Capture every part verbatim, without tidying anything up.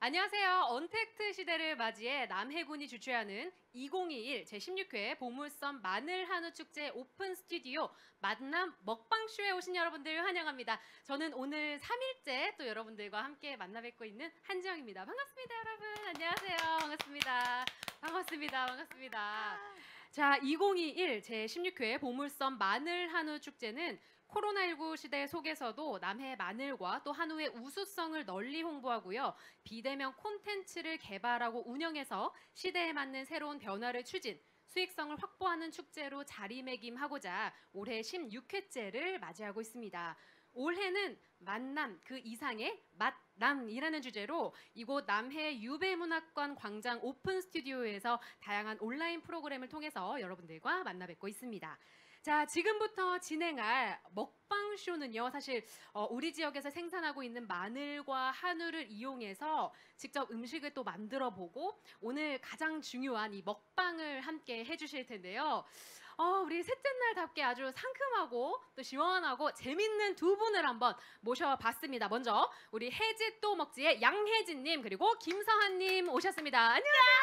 안녕하세요. 언택트 시대를 맞이해 남해군이 주최하는 이천이십일 제십육 회 보물섬 마늘 한우 축제 오픈 스튜디오 만남 먹방쇼에 오신 여러분들 환영합니다. 저는 오늘 삼 일째 또 여러분들과 함께 만나 뵙고 있는 한지영입니다. 반갑습니다, 여러분. 안녕하세요. 반갑습니다. 반갑습니다. 반갑습니다. 자, 이천이십일 제십육 회 보물섬 마늘 한우 축제는 코로나십구 시대 속에서도 남해 마늘과 또 한우의 우수성을 널리 홍보하고요. 비대면 콘텐츠를 개발하고 운영해서 시대에 맞는 새로운 변화를 추진, 수익성을 확보하는 축제로 자리매김하고자 올해 십육 회째를 맞이하고 있습니다. 올해는 만남 그 이상의 맛남이라는 주제로 이곳 남해 유배문학관 광장 오픈 스튜디오에서 다양한 온라인 프로그램을 통해서 여러분들과 만나 뵙고 있습니다. 자, 지금부터 진행할 먹방쇼는요, 사실 어, 우리 지역에서 생산하고 있는 마늘과 한우를 이용해서 직접 음식을 또 만들어 보고 오늘 가장 중요한 이 먹방을 함께 해주실 텐데요. 어, 우리 셋째 날답게 아주 상큼하고 또 시원하고 재밌는 두 분을 한번 모셔봤습니다. 먼저 우리 혜지 또 먹지의 양혜진님 그리고 김서한님 오셨습니다. 안녕하세요.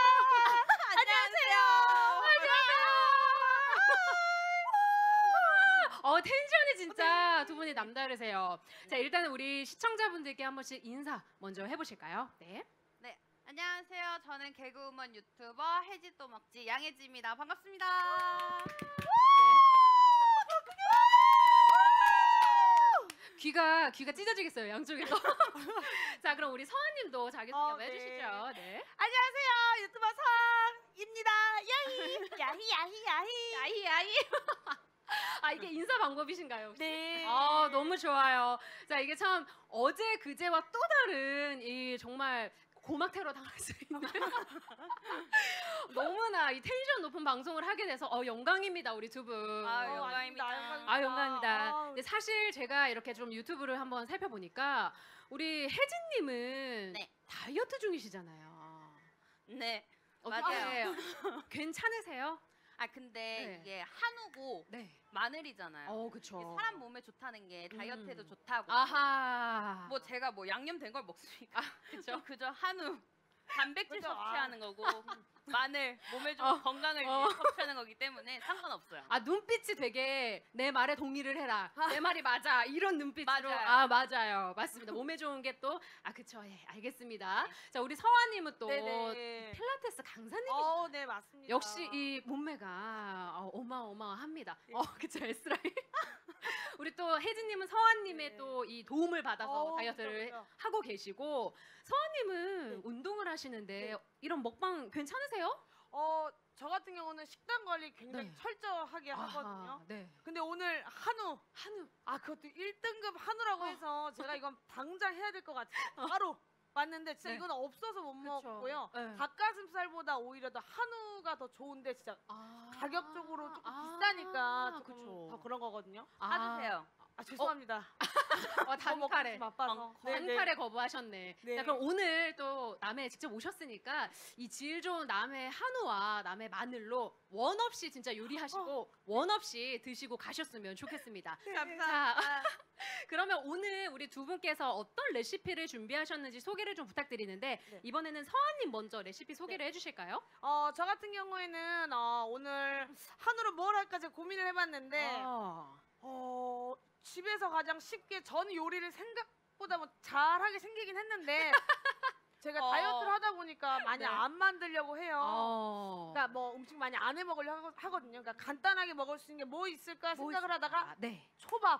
안녕하세요. 어, 텐션이 진짜 두 분이 남다르세요. 자, 일단은 우리 시청자분들께 한 번씩 인사 먼저 해보실까요? 네. 네, 안녕하세요. 저는 개그우먼 유튜버 혜지 또 먹지 양혜지입니다. 반갑습니다. 귀가 귀가 찢어지겠어요, 양쪽에서. 자, 그럼 우리 서한님도 자기소개 어, 한번 네. 해주시죠. 네. 안녕하세요. 유튜버 성입니다. 야히 야히 야히 야히 야이 야이. 아, 이게 인사 방법이신가요? 혹시? 네. 아, 너무 좋아요. 자, 이게 참 어제 그제와 또 다른 이 정말 고막 테러 당할 수 있는 너무나 이 텐션 높은 방송을 하게 돼서 어, 영광입니다, 우리 두 분. 아, 어, 영광입니다. 아, 영광입니다. 아, 근데 사실 제가 이렇게 좀 유튜브를 한번 살펴보니까 우리 혜진님은 네. 다이어트 중이시잖아요. 네. 어때요? 괜찮으세요? 아 근데 네. 이게 한우고 네. 마늘이잖아요. 어, 이게 그쵸. 사람 몸에 좋다는 게 다이어트에도 음. 좋다고. 아하. 뭐 제가 뭐 양념된 걸 먹습니까? 그쵸. 그저 한우 단백질 그죠. 섭취하는 거고 마늘 몸에 좀 어. 건강을 어. 위해 섭취하는 거기 때문에 상관없어요. 아, 눈빛이 되게 내 말에 동의를 해라. 내 말이 맞아. 이런 눈빛으로. 맞아요. 아, 맞아요. 맞습니다. 몸에 좋은 게 또 아, 그쵸. 예, 알겠습니다. 자, 우리 서화님은 또 네네. 필라테스 강사님이시죠. 어, 네, 맞습니다. 역시 이 몸매가 어, 어마어마합니다. 어, 그쵸. S라인. 우리 또 혜진님은 서화님의 네. 또 이 도움을 받아서 어우, 다이어트를 그쵸, 그쵸. 하고 계시고 서화님은 네. 운동을 하시는데 네. 이런 먹방 괜찮으세요? 어, 저 같은 경우는 식단 관리 굉장히 네. 철저하게 아하, 하거든요. 네. 근데 오늘 한우, 한우. 아, 그것도 일 등급 한우라고 어. 해서 제가 이건 당장 해야 될 것 같아요. 바로 맞는데 진짜 네. 이건 없어서 못 그쵸. 먹고요. 네. 닭가슴살보다 오히려 더 한우가 더 좋은데 진짜 아. 가격적으로 조금 아, 비싸니까 조금 그쵸. 더 그런 거거든요. 아. 사주세요. 아, 죄송합니다. 어, 더 먹고 단칼에. 싶지 바빠서. 네, 네. 단칼에 거부하셨네. 네. 자, 그럼 오늘 또 남해 직접 오셨으니까 이 질 좋은 남해 한우와 남해 마늘로 원 없이 진짜 요리하시고 원 없이 드시고 가셨으면 좋겠습니다. 감사합니다. 자, 그러면 오늘 우리 두 분께서 어떤 레시피를 준비하셨는지 소개를 좀 부탁드리는데 네. 이번에는 서한님 먼저 레시피 소개를 해주실까요? 어, 저 같은 경우에는 어, 오늘 한우로 뭘 할까 제가 고민을 해봤는데 아. 어, 집에서 가장 쉽게 전 요리를 생각보다 뭐 잘하게 생기긴 했는데 제가 어. 다이어트를 하다 보니까 많이 네. 안 만들려고 해요. 어. 그러니까 뭐 음식 많이 안 해 먹으려고 하거든요. 그러니까 간단하게 먹을 수 있는 게 뭐 있을까 뭐 생각을 하다가 아, 네. 초밥.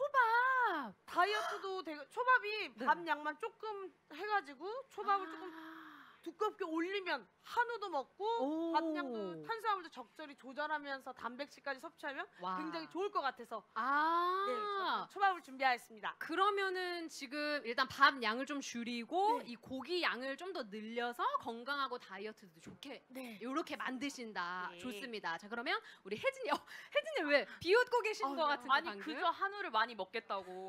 초밥. 다이어트도 되게 초밥이 네. 밥 양만 조금 해가지고 초밥을 조금 아. 두껍게 올리면 한우도 먹고 오. 밥 양도 탄수화물도 적절히 조절하면서 단백질까지 섭취하면 와. 굉장히 좋을 것 같아서 아. 네, 저는 초밥을 준비하였습니다. 그러면은 지금 일단 밥 양을 좀 줄이고 네. 이 고기 양을 좀 더 늘려서 건강하고 다이어트도 좋게 네. 이렇게 만드신다. 네. 좋습니다. 자, 그러면 우리 혜진이, 어, 혜진이 왜 비웃고 계신 어, 것 같은데 아니 방금? 그저 한우를 많이 먹겠다고.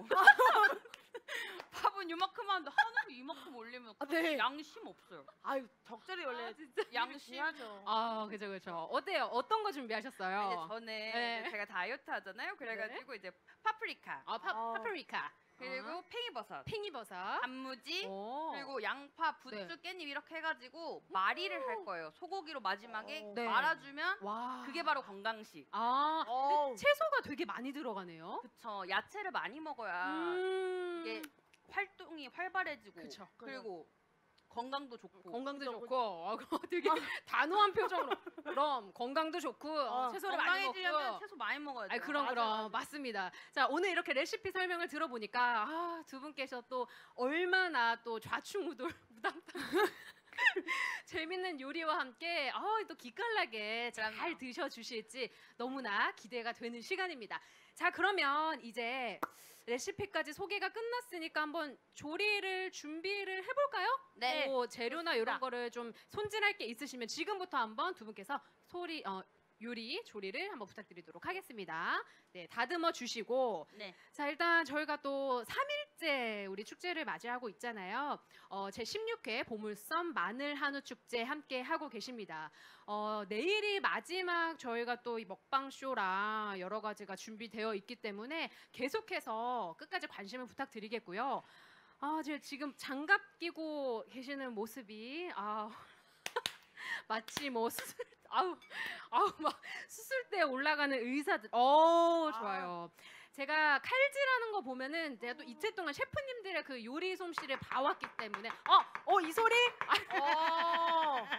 밥은 이만큼 하는데 한우를 이만큼 올리면 아, 네. 양심 없어요. 아유 적절히 원래 진짜. 양심. 중요하죠. 아, 그죠, 그죠. 어때요? 어떤 거 준비하셨어요? 이제 저는 네. 제가 다이어트 하잖아요. 그래가지고 이제 파프리카, 아, 파, 어. 파프리카. 그리고 팽이버섯, 팽이버섯. 단무지, 오. 그리고 양파, 부추, 네. 깻잎 이렇게 해가지고 마리를 할 거예요. 소고기로 마지막에 오. 네. 말아주면 와. 그게 바로 건강식. 아, 어우. 채소가 되게 많이 들어가네요. 그쵸. 야채를 많이 먹어야 음. 이게 활동이 활발해지고 그쵸. 그리고 건강도 좋고. 건강도 그죠, 좋고 어, 그거 되게 단호한 표정으로 그럼 건강도 좋고 어, 어, 채소를 많이 먹고 건강해지려면 채소 많이 먹어야 돼요. 아니 그럼 맞아, 그럼 맞아. 맞습니다. 자 오늘 이렇게 레시피 설명을 들어보니까 아, 두 분께서 또 얼마나 또 좌충우돌 무당탕 재밌는 요리와 함께 아, 또 기깔나게 잘 그럼요. 드셔주실지 너무나 기대가 되는 시간입니다. 자 그러면 이제 레시피까지 소개가 끝났으니까 한번 조리를 준비를 해볼까요? 네. 뭐 재료나 이런 좋습니다. 거를 좀 손질할 게 있으시면 지금부터 한번 두 분께서 소리 어, 요리 조리를 한번 부탁드리도록 하겠습니다. 네, 다듬어 주시고 네. 자 일단 저희가 또 삼 일째 우리 축제를 맞이하고 있잖아요. 어, 제십육 회 보물섬 마늘 한우 축제 함께 하고 계십니다. 어, 내일이 마지막 저희가 또 이 먹방 쇼랑 여러 가지가 준비되어 있기 때문에 계속해서 끝까지 관심을 부탁드리겠고요. 아, 제가 지금 장갑 끼고 계시는 모습이 아 마치 뭐 수술 아우 아우 막 수술대에 올라가는 의사들 어 좋아요. 제가 칼질하는 거 보면은 제가 또 이틀 동안 셰프님들의 그 요리 솜씨를 봐왔기 때문에 어어 이 소리 어.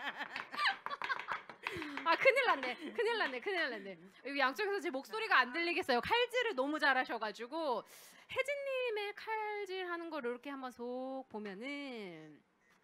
아 큰일 났네 큰일 났네 큰일 났네 여기 양쪽에서 제 목소리가 안 들리겠어요. 칼질을 너무 잘하셔가지고 혜진님의 칼질하는 걸 이렇게 한번 속 보면은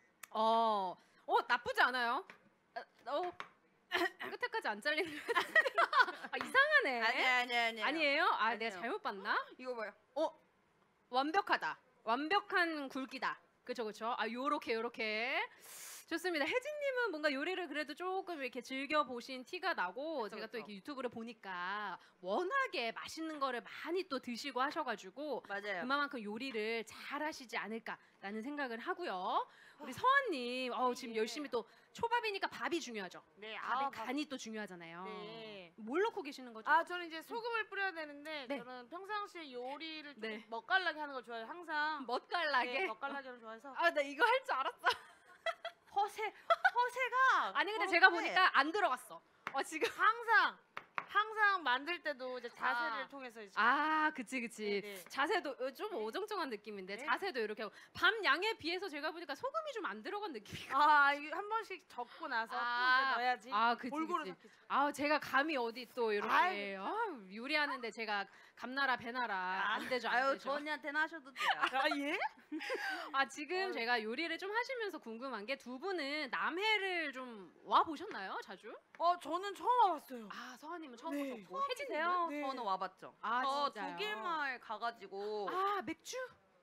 어 어 나쁘지 않아요. 어, 어 끝에까지 안 잘리는 것 같은데. 아, 이상하네. 아니 아니 아니. 아니에요? 아, 아니에요. 내가 잘못 봤나? 이거 봐요. 어, 완벽하다. 완벽한 굵기다. 그쵸, 그쵸. 아, 요렇게, 요렇게. 좋습니다. 혜진님은 뭔가 요리를 그래도 조금 이렇게 즐겨 보신 티가 나고 그쵸, 제가 또 그쵸. 이렇게 유튜브를 보니까 워낙에 맛있는 거를 많이 또 드시고 하셔가지고 맞아요. 그만큼 요리를 잘 하시지 않을까라는 생각을 하고요. 우리 서한님, 어우, 지금 예. 열심히 또 초밥이니까 밥이 중요하죠. 네, 밥의 아, 밥- 간이 또 중요하잖아요. 네. 뭘 넣고 계시는 거죠? 아, 저는 이제 소금을 뿌려야 되는데 네. 저는 평상시에 요리를 좀 네. 멋깔나게 하는 걸 좋아해요. 항상. 멋깔나게. 네, 멋깔나게 하는 걸 좋아해서. 아, 나 이거 할 줄 알았어. 허세 허세가. 아니 근데 허세. 제가 보니까 안 들어갔어. 어 지금. 항상 항상 만들 때도 이제 자세를 아. 통해서 이제 아, 그치 그치. 네네. 자세도 어, 좀 어정쩡한 느낌인데 네. 자세도 이렇게 하고 밤 양에 비해서 제가 보니까 소금이 좀 안 들어간 느낌이. 아, 이거 한 번씩 적고 나서 아. 또 이제 넣어야지. 아, 그치 골고루 그치. 섞이죠. 아, 제가 감이 어디 또 이렇게 아유. 아, 요리하는데 제가 감나라 배나라 안 되죠 안 아유 되죠. 저 언니한테는 하셔도 돼요. 아, 예? 아 지금 어휴. 제가 요리를 좀 하시면서 궁금한 게 두 분은 남해를 좀 와 보셨나요? 자주? 어, 저는 처음 와봤어요. 아 서하님은 처음 네. 보셨고 혜진님은? 해요. 네. 저는 와봤죠. 아, 저 진짜요? 독일마을 가가지고 아 맥주?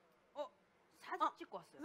사진 어. 찍고 왔어요.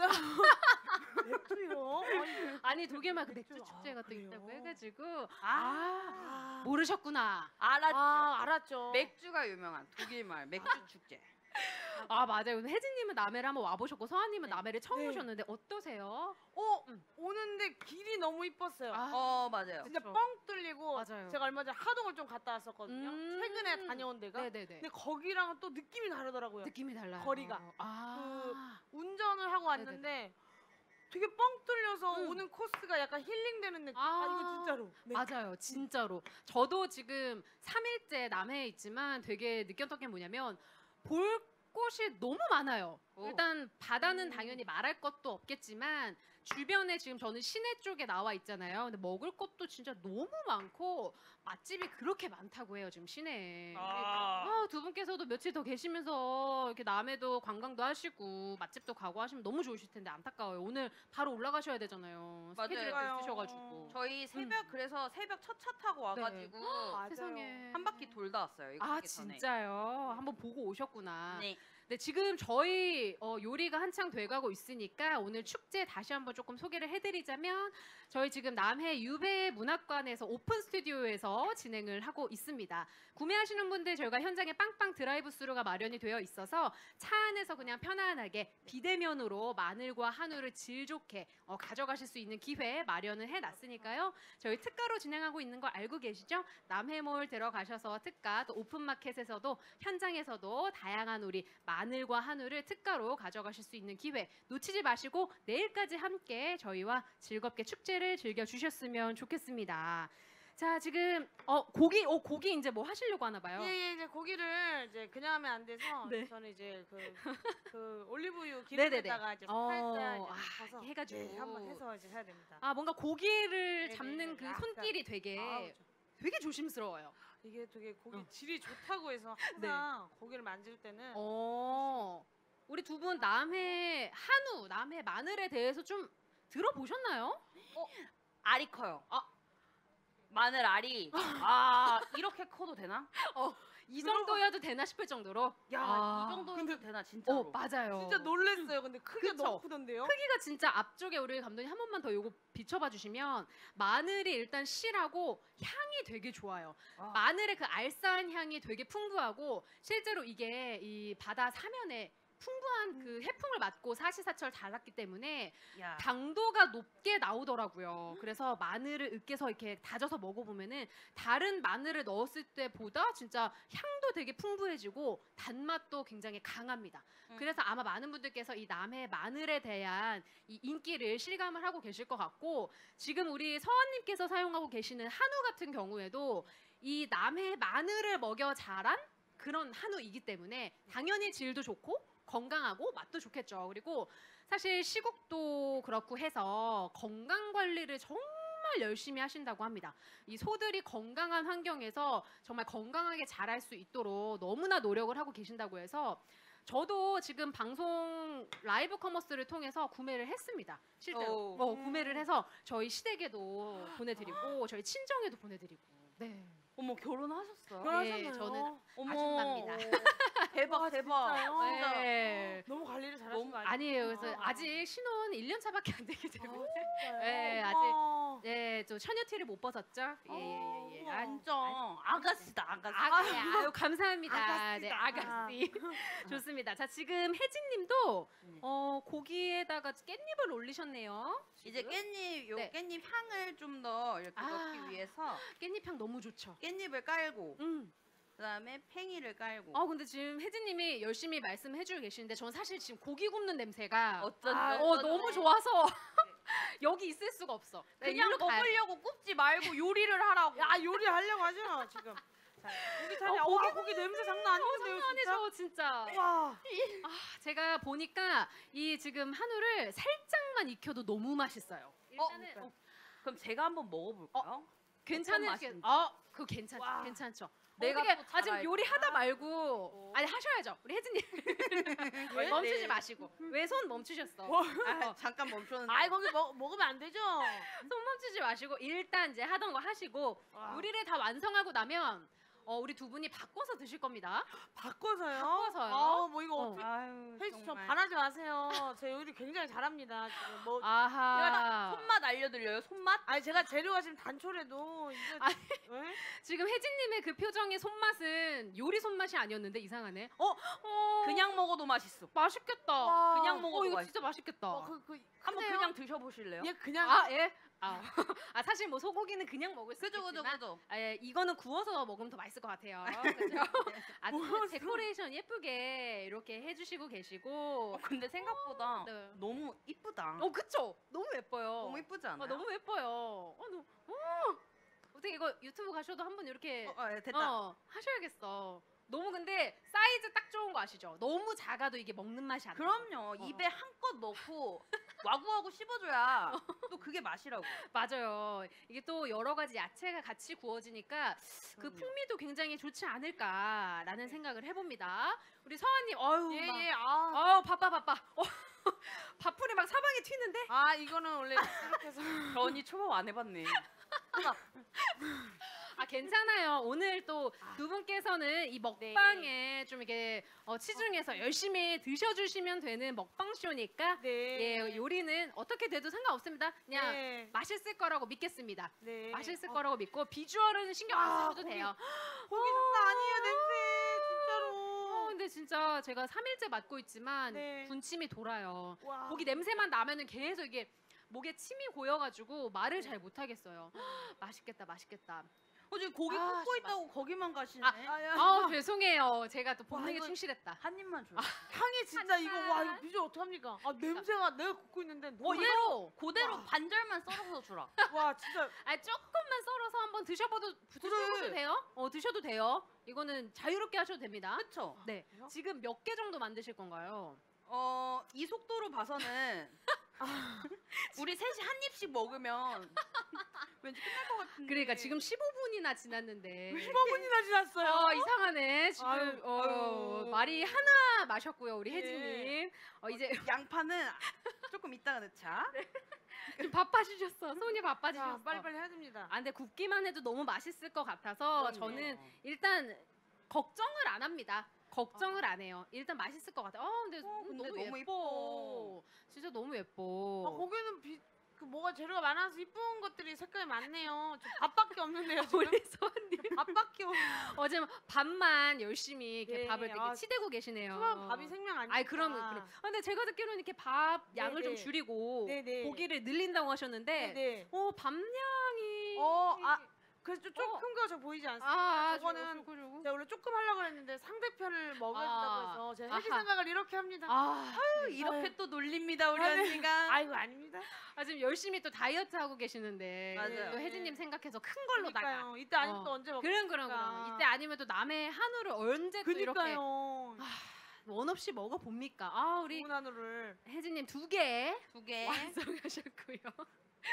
맥주요? 아니, 아니 독일말 그 맥주 맥주, 축제가 아, 또 그래요? 있다고 해가지고 아, 아, 모르셨구나. 알았죠. 아, 알았죠. 맥주가 유명한 독일마을 맥주 축제. 아 맞아요. 혜진님은 남해를 한번 와보셨고 서하님은 네. 남해를 처음 네. 오셨는데 어떠세요? 어, 음. 오는데 길이 너무 이뻤어요. 아, 어 맞아요. 진짜 그쵸. 뻥 뚫리고 맞아요. 제가 얼마 전에 하동을 좀 갔다 왔었거든요. 음. 최근에 다녀온 데가. 네네네. 근데 거기랑은 또 느낌이 다르더라고요. 느낌이 달라요. 거리가. 아, 운전을 하고 왔는데 되게 뻥 뚫려서 음. 오는 코스가 약간 힐링되는 느낌. 아. 아, 이거 진짜로. 네. 맞아요. 진짜로. 저도 지금 삼 일째 남해에 있지만 되게 느꼈던 게 뭐냐면 볼 곳이 너무 많아요. 오. 일단 바다는 음. 당연히 말할 것도 없겠지만 주변에 지금 저는 시내 쪽에 나와 있잖아요. 근데 먹을 것도 진짜 너무 많고 맛집이 그렇게 많다고 해요. 지금 시내에. 아, 두 분께서도 며칠 더 계시면서 이렇게 남해도 관광도 하시고 맛집도 가고 하시면 너무 좋으실 텐데 안타까워요. 오늘 바로 올라가셔야 되잖아요. 맞아요. 스케줄이 또 그러니까요. 있으셔가지고. 저희 새벽 그래서 새벽 첫 차 타고 와가지고 맞아요. 세상에. 한 바퀴 돌다 왔어요. 이거 아 하기 전에. 진짜요? 한번 보고 오셨구나. 네. 네, 지금 저희 어, 요리가 한창 돼가고 있으니까 오늘 축제 다시 한번 조금 소개를 해드리자면 저희 지금 남해 유배 문학관에서 오픈 스튜디오에서 진행을 하고 있습니다. 구매하시는 분들 저희가 현장에 빵빵 드라이브 스루가 마련이 되어 있어서 차 안에서 그냥 편안하게 비대면으로 마늘과 한우를 질 좋게 어, 가져가실 수 있는 기회 마련을 해놨으니까요. 저희 특가로 진행하고 있는 거 알고 계시죠? 남해몰 들어가셔서 특가 또 오픈마켓에서도 현장에서도 다양한 우리 마늘과 한우를 특가로 가져가실 수 있는 기회 놓치지 마시고 내일까지 함께 저희와 즐겁게 축제를 즐겨주셨으면 좋겠습니다. 자, 지금 어 고기 어 고기 이제 뭐 하시려고 하나 봐요. 예, 예, 이제 고기를 이제 그냥 하면 안 돼서 네. 저는 이제 그, 그 올리브유 네네네. 기름에다가 이제 어, 살짝 아, 이제 벗어서 해가지고. 네, 한번 해서 이제 해야 됩니다. 아, 뭔가 고기를 네네, 잡는 그 약간. 손길이 되게 아우, 저- 되게 조심스러워요. 이게 되게 고기 어. 질이 좋다고 해서 네. 항상 고기를 만질 때는 어, 우리 두 분 남해 한우, 남해 마늘에 대해서 좀 들어보셨나요? 알이 커요. 아. 마늘 알이 아 이렇게 커도 되나? 이 정도여도 되나 싶을 정도로. 야, 아. 이 정도면 근데- 되나 진짜로. 어, 맞아요. 진짜 놀랬어요. 근데 크기가 그쵸? 너무 크던데요? 크기가 진짜 앞쪽에 우리 감독님 한 번만 더 요거 비춰봐 주시면 마늘이 일단 실하고 향이 되게 좋아요. 아. 마늘의 그 알싸한 향이 되게 풍부하고 실제로 이게 이 바다 사면에 풍부한 그 해풍을 맞고 사시사철 자랐기 때문에 야. 당도가 높게 나오더라고요. 그래서 마늘을 으깨서 이렇게 다져서 먹어보면은 다른 마늘을 넣었을 때보다 진짜 향도 되게 풍부해지고 단맛도 굉장히 강합니다. 음. 그래서 아마 많은 분들께서 이 남해 마늘에 대한 이 인기를 실감을 하고 계실 것 같고 지금 우리 서원님께서 사용하고 계시는 한우 같은 경우에도 이 남해 마늘을 먹여 자란 그런 한우이기 때문에 당연히 질도 좋고 건강하고 맛도 좋겠죠. 그리고 사실 시국도 그렇고 해서 건강 관리를 정말 열심히 하신다고 합니다. 이 소들이 건강한 환경에서 정말 건강하게 자랄 수 있도록 너무나 노력을 하고 계신다고 해서 저도 지금 방송 라이브 커머스를 통해서 구매를 했습니다. 실제로 오. 어, 구매를 해서 저희 시댁에도 보내드리고 저희 친정에도 보내드리고. 네. 어머 결혼하셨어요? 결혼하셨나요? 저는 어머 아줌마입니다. 대박 와, 대박. 진짜요? 진짜. 네. 너무 관리를 잘하신 너무- 거 아니에요? 아니에요. 그래서 아. 아직 신혼 일 년 차밖에 안 되기 때문에 진짜요? 네, 우와. 네, 저 처녀티를 못 벗었죠. 예, 예, 예. 우와. 아, 완전 아가씨다 아가씨. 아가씨, 아유 감사합니다. 네, 아가씨다. 아가씨. 좋습니다. 자, 지금 혜진님도 네. 어, 고기에다가 깻잎을 올리셨네요. 이제 지금. 깻잎 요 네. 깻잎 향을 좀 더 이렇게 아. 넣기 위해서 깻잎 향 너무 좋죠. 깻잎을 깔고 음. 그다음에 팽이를 깔고. 어, 근데 지금 혜진님이 열심히 말씀해주고 계시는데 저는 사실 지금 고기 굽는 냄새가 어쩐지 아, 어, 어쩐지. 너무 좋아서 여기 있을 수가 없어. 네, 그냥 일로 가야 돼. 먹으려고 굽지 말고 요리를 하라고. 야 요리하려고 하죠 지금. 자, 고기 차려. 어, 와 고기 고기 냄새 장난 아니겠는데요 진짜? 아니죠, 진짜. 와. 제가 보니까 이 지금 한우를 살짝만 익혀도 너무 맛있어요. 일단은 그러니까요. 어, 그럼 제가 한번 먹어볼까요? 괜찮으시겠? 맛인지. 어, 그거 괜찮죠. 와. 괜찮죠. 내가 어떻게 또 아 지금 잘 요리 하다 알구나. 말고 아니 하셔야죠. 우리 혜진님 왜? 멈추지 네. 마시고 왜 손 멈추셨어? 뭐? 아, 잠깐 멈췄는데. 아이 거기 먹 먹으면 안 되죠. 손 멈추지 마시고 일단 이제 하던 거 하시고 와. 요리를 다 완성하고 나면 어, 우리 두 분이 바꿔서 드실 겁니다. 바꿔서요? 바꿔서요? 아뭐 이거 어. 어떻게? 아유, 혜지 저 정말. 반하지 마세요. 제 요리 굉장히 잘합니다. 지금 뭐 아하. 제가 다 손맛 알려드려요. 손맛? 아니 제가 재료가 지금 단촐해도 이게 아니, 왜? 지금 혜진님의 그 표정의 손맛은 요리 손맛이 아니었는데 이상하네. 어, 어 그냥 먹어도 맛있어. 맛있겠다. 와. 그냥 먹어도 어, 이거 맛있어. 진짜 맛있겠다. 어, 그, 그, 한번 근데요? 그냥 드셔보실래요? 얘 그냥 아, 예? 아, 아, 사실 뭐 소고기는 그냥 먹을 수 그죠 그죠 있겠지만 그죠. 아, 예, 이거는 구워서 먹으면 더 맛있을 것 같아요. 그죠? 아, 구워서. 데코레이션 예쁘게 이렇게 해주시고 계시고. 어, 근데 생각보다 네. 너무 이쁘다. 어, 그쵸? 너무 예뻐요. 너무 이쁘지 않아요? 아, 너무 예뻐요. 어, 너, 어. 어떻게 이거 유튜브 가셔도 한번 이렇게 어, 어, 예, 됐다. 어, 하셔야겠어. 너무 근데 사이즈 딱 좋은 거 아시죠? 너무 작아도 이게 먹는 맛이 안 나. 그럼요. 입에 한껏 넣고 와구와구 씹어줘야 또 그게 맛이라고. 맞아요. 이게 또 여러 가지 야채가 같이 구워지니까 그 그럼요. 풍미도 굉장히 좋지 않을까라는 생각을 해봅니다. 우리 서아님, 어유, 막, 예예 아. 어 바빠 바빠. 어, 밥풀이 막 사방에 튀는데. 아 이거는 원래 이렇게 해서 저 언니 초밥 안 해봤네. 아 괜찮아요. 오늘 또 두 분께서는 이 먹방에 좀 이렇게 어, 치중해서 열심히 드셔주시면 되는 먹방 쇼니까 네. 예 요리는 어떻게 돼도 상관없습니다. 그냥 네. 맛있을 거라고 믿겠습니다. 네. 맛있을 어, 거라고 믿고 비주얼은 신경 안 아, 쓰셔도 고기. 돼요. 고기 장난 아니에요 냄새 어, 진짜로. 근데 진짜 제가 삼 일째 맡고 있지만 네. 군침이 돌아요. 와. 고기 냄새만 나면은 계속 이게 목에 침이 고여가지고 말을 잘 못하겠어요. 맛있겠다, 맛있겠다. 어, 지금 고기 아, 굽고 진짜 있다고 거기만 가시네. 아, 아야. 아우 죄송해요. 제가 또 본능에 이거- 충실했다. 한 입만 줘. 향이 진짜 이거 와 이거 하지만- 비주얼 어떡합니까? 아 냄새가 내가 굽고 있는데 어, 너무 그대로 그대로 와. 반절만 썰어서 주라. 와 진짜 아 조금만 썰어서 한번 드셔봐도 드셔보셔도 그래. 돼요. 어 드셔도 돼요. 이거는 자유롭게 하셔도 됩니다. 그렇죠? 네. 그래요? 지금 몇 개 정도 만드실 건가요? 어, 이 속도로 봐서는 우리 셋이 한 입씩 먹으면 왠지 끝날 것 같은데. 그러니까 지금 십오 분이나 지났는데. 십오 분이나 지났어요. 어 이상하네. 지금 아유, 어, 아유. 말이 하나 마셨고요. 우리 예. 혜진님. 어, 이제 양파는 조금 이따가 넣자. 좀 바빠지셨어. 손이 바빠지셨어. 자, 빨리빨리 해야 됩니다. 아 근데 굽기만 해도 너무 맛있을 것 같아서 그럼요. 저는 일단 걱정을 안 합니다. 걱정을 안 해요. 일단 맛있을 것 같아요. 어, 근데, 어, 근데 너무, 너무 예뻐. 진짜 너무 예뻐. 아, 거기는 비, 그 뭐가 재료가 많아서 이쁜 것들이 색깔이 많네요. 저 밥밖에 없는데요 지금. 우리 소원님 밥밖에 없. 어제 밥만 열심히 이렇게 예, 밥을 되게 아, 치대고 계시네요. 수박 밥이 생명 아니니까. 아이 그럼 그래. 아, 근데 제가 듣기로는 이렇게 밥 양을 좀 네네. 줄이고 네네. 고기를 늘린다고 하셨는데, 네. 어 밥량이 어, 아, 그래서 좀 어. 조금 거 저 보이지 않습니까? 아, 아 저거는 저거, 저거. 제가 원래 조금 하려고 했는데 상대편을 먹어야 아. 된다고 해서 제가 혜지 아하. 생각을 이렇게 합니다. 아, 이렇게 또 놀립니다 우리 아유. 언니가. 아이고 아닙니다. 아 지금 열심히 또 다이어트 하고 계시는데 맞아요. 또 혜진님 생각해서 큰 걸로다가. 그러니까요. 이때 아니면 어. 또 언제 먹? 그럼 그럼 그럼 이때 아니면 또 남의 한우를 언제 또 이렇게 그니까요. 원 없이 먹어 봅니까? 아 우리 좋은 한우를. 혜진님 두 개 두 개. 완성하셨고요.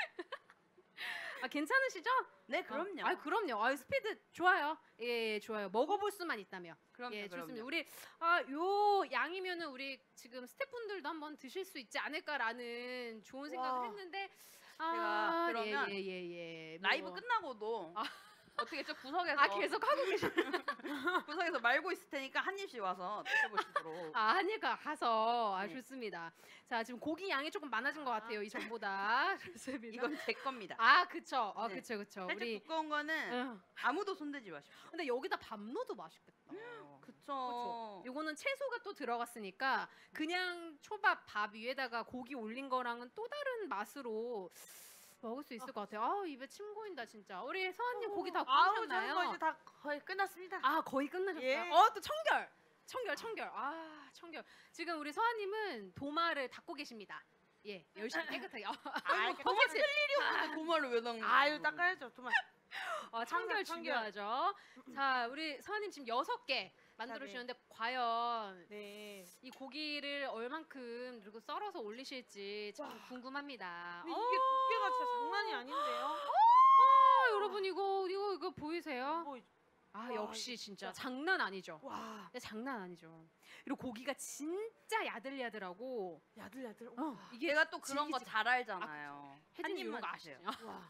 아 괜찮으시죠? 네, 그럼요. 아 그럼요. 아 스피드 좋아요. 예, 예 좋아요. 먹어볼 수만 있다며. 그럼요, 예 그럼요. 좋습니다. 우리 아요 양이면은 우리 지금 스태프분들도 한번 드실 수 있지 않을까라는 좋은 생각을 와. 했는데 제가 그러면 예예예 예, 예. 라이브 뭐. 끝나고도 아. 어떻게 저 구석에서 아 계속 하고 계시. 구석에서 말고 있을 테니까 한 입씩 와서 드셔보시도록. 아 한일가 가서 아 네. 좋습니다. 자 지금 고기 양이 조금 많아진 것 같아요 이전보다. 좋습니다. 이건 제 겁니다. 아 그쵸. 아 네. 그쵸 그쵸. 살짝 우리 두꺼운 거는 응. 아무도 손대지 마십시오. 근데 여기다 밥 넣어도 맛있겠다. 그쵸. 그쵸. 요거는 채소가 또 들어갔으니까 그냥 초밥 밥 위에다가 고기 올린 거랑은 또 다른 맛으로 먹을 수 있을 것 같아요. 아 입에 침 고인다 진짜. 우리 서한님 고기 다 아우 저는 구우셨나요? 거 이제 다 거의 끝났습니다. 아 거의 끝나셨어요. 예. 어 또 청결, 청결, 청결. 아 청결. 지금 우리 서한님은 도마를 닦고 계십니다. 예 열심히 깨끗하게. 아, 도마 틀 일이 없는데 도마를 왜 닦는 거야? 아유 닦아야죠. 정말. 어, 청결 항상 청결. 중요하죠. 자 우리 서한님 지금 여섯 개 만들어 네. 주셨는데 과연 네. 이 고기를 얼만큼 그리고 썰어서 올리실지 참 와. 궁금합니다. 근데 어, 이게 두께가 진짜 장난이 아닌데요. 아, 여러분 이거 이거 이거 보이세요? 뭐, 아 와, 역시 이거 진짜 진짜. 장난 아니죠. 와 진짜 장난 아니죠. 그리고 고기가 진짜 야들야들하고 야들야들. 어, 이게 얘가 또 그런 거 질기지. 잘 알잖아요. 한 혜진이 이런 입만 거 주세요. 아시죠? 와.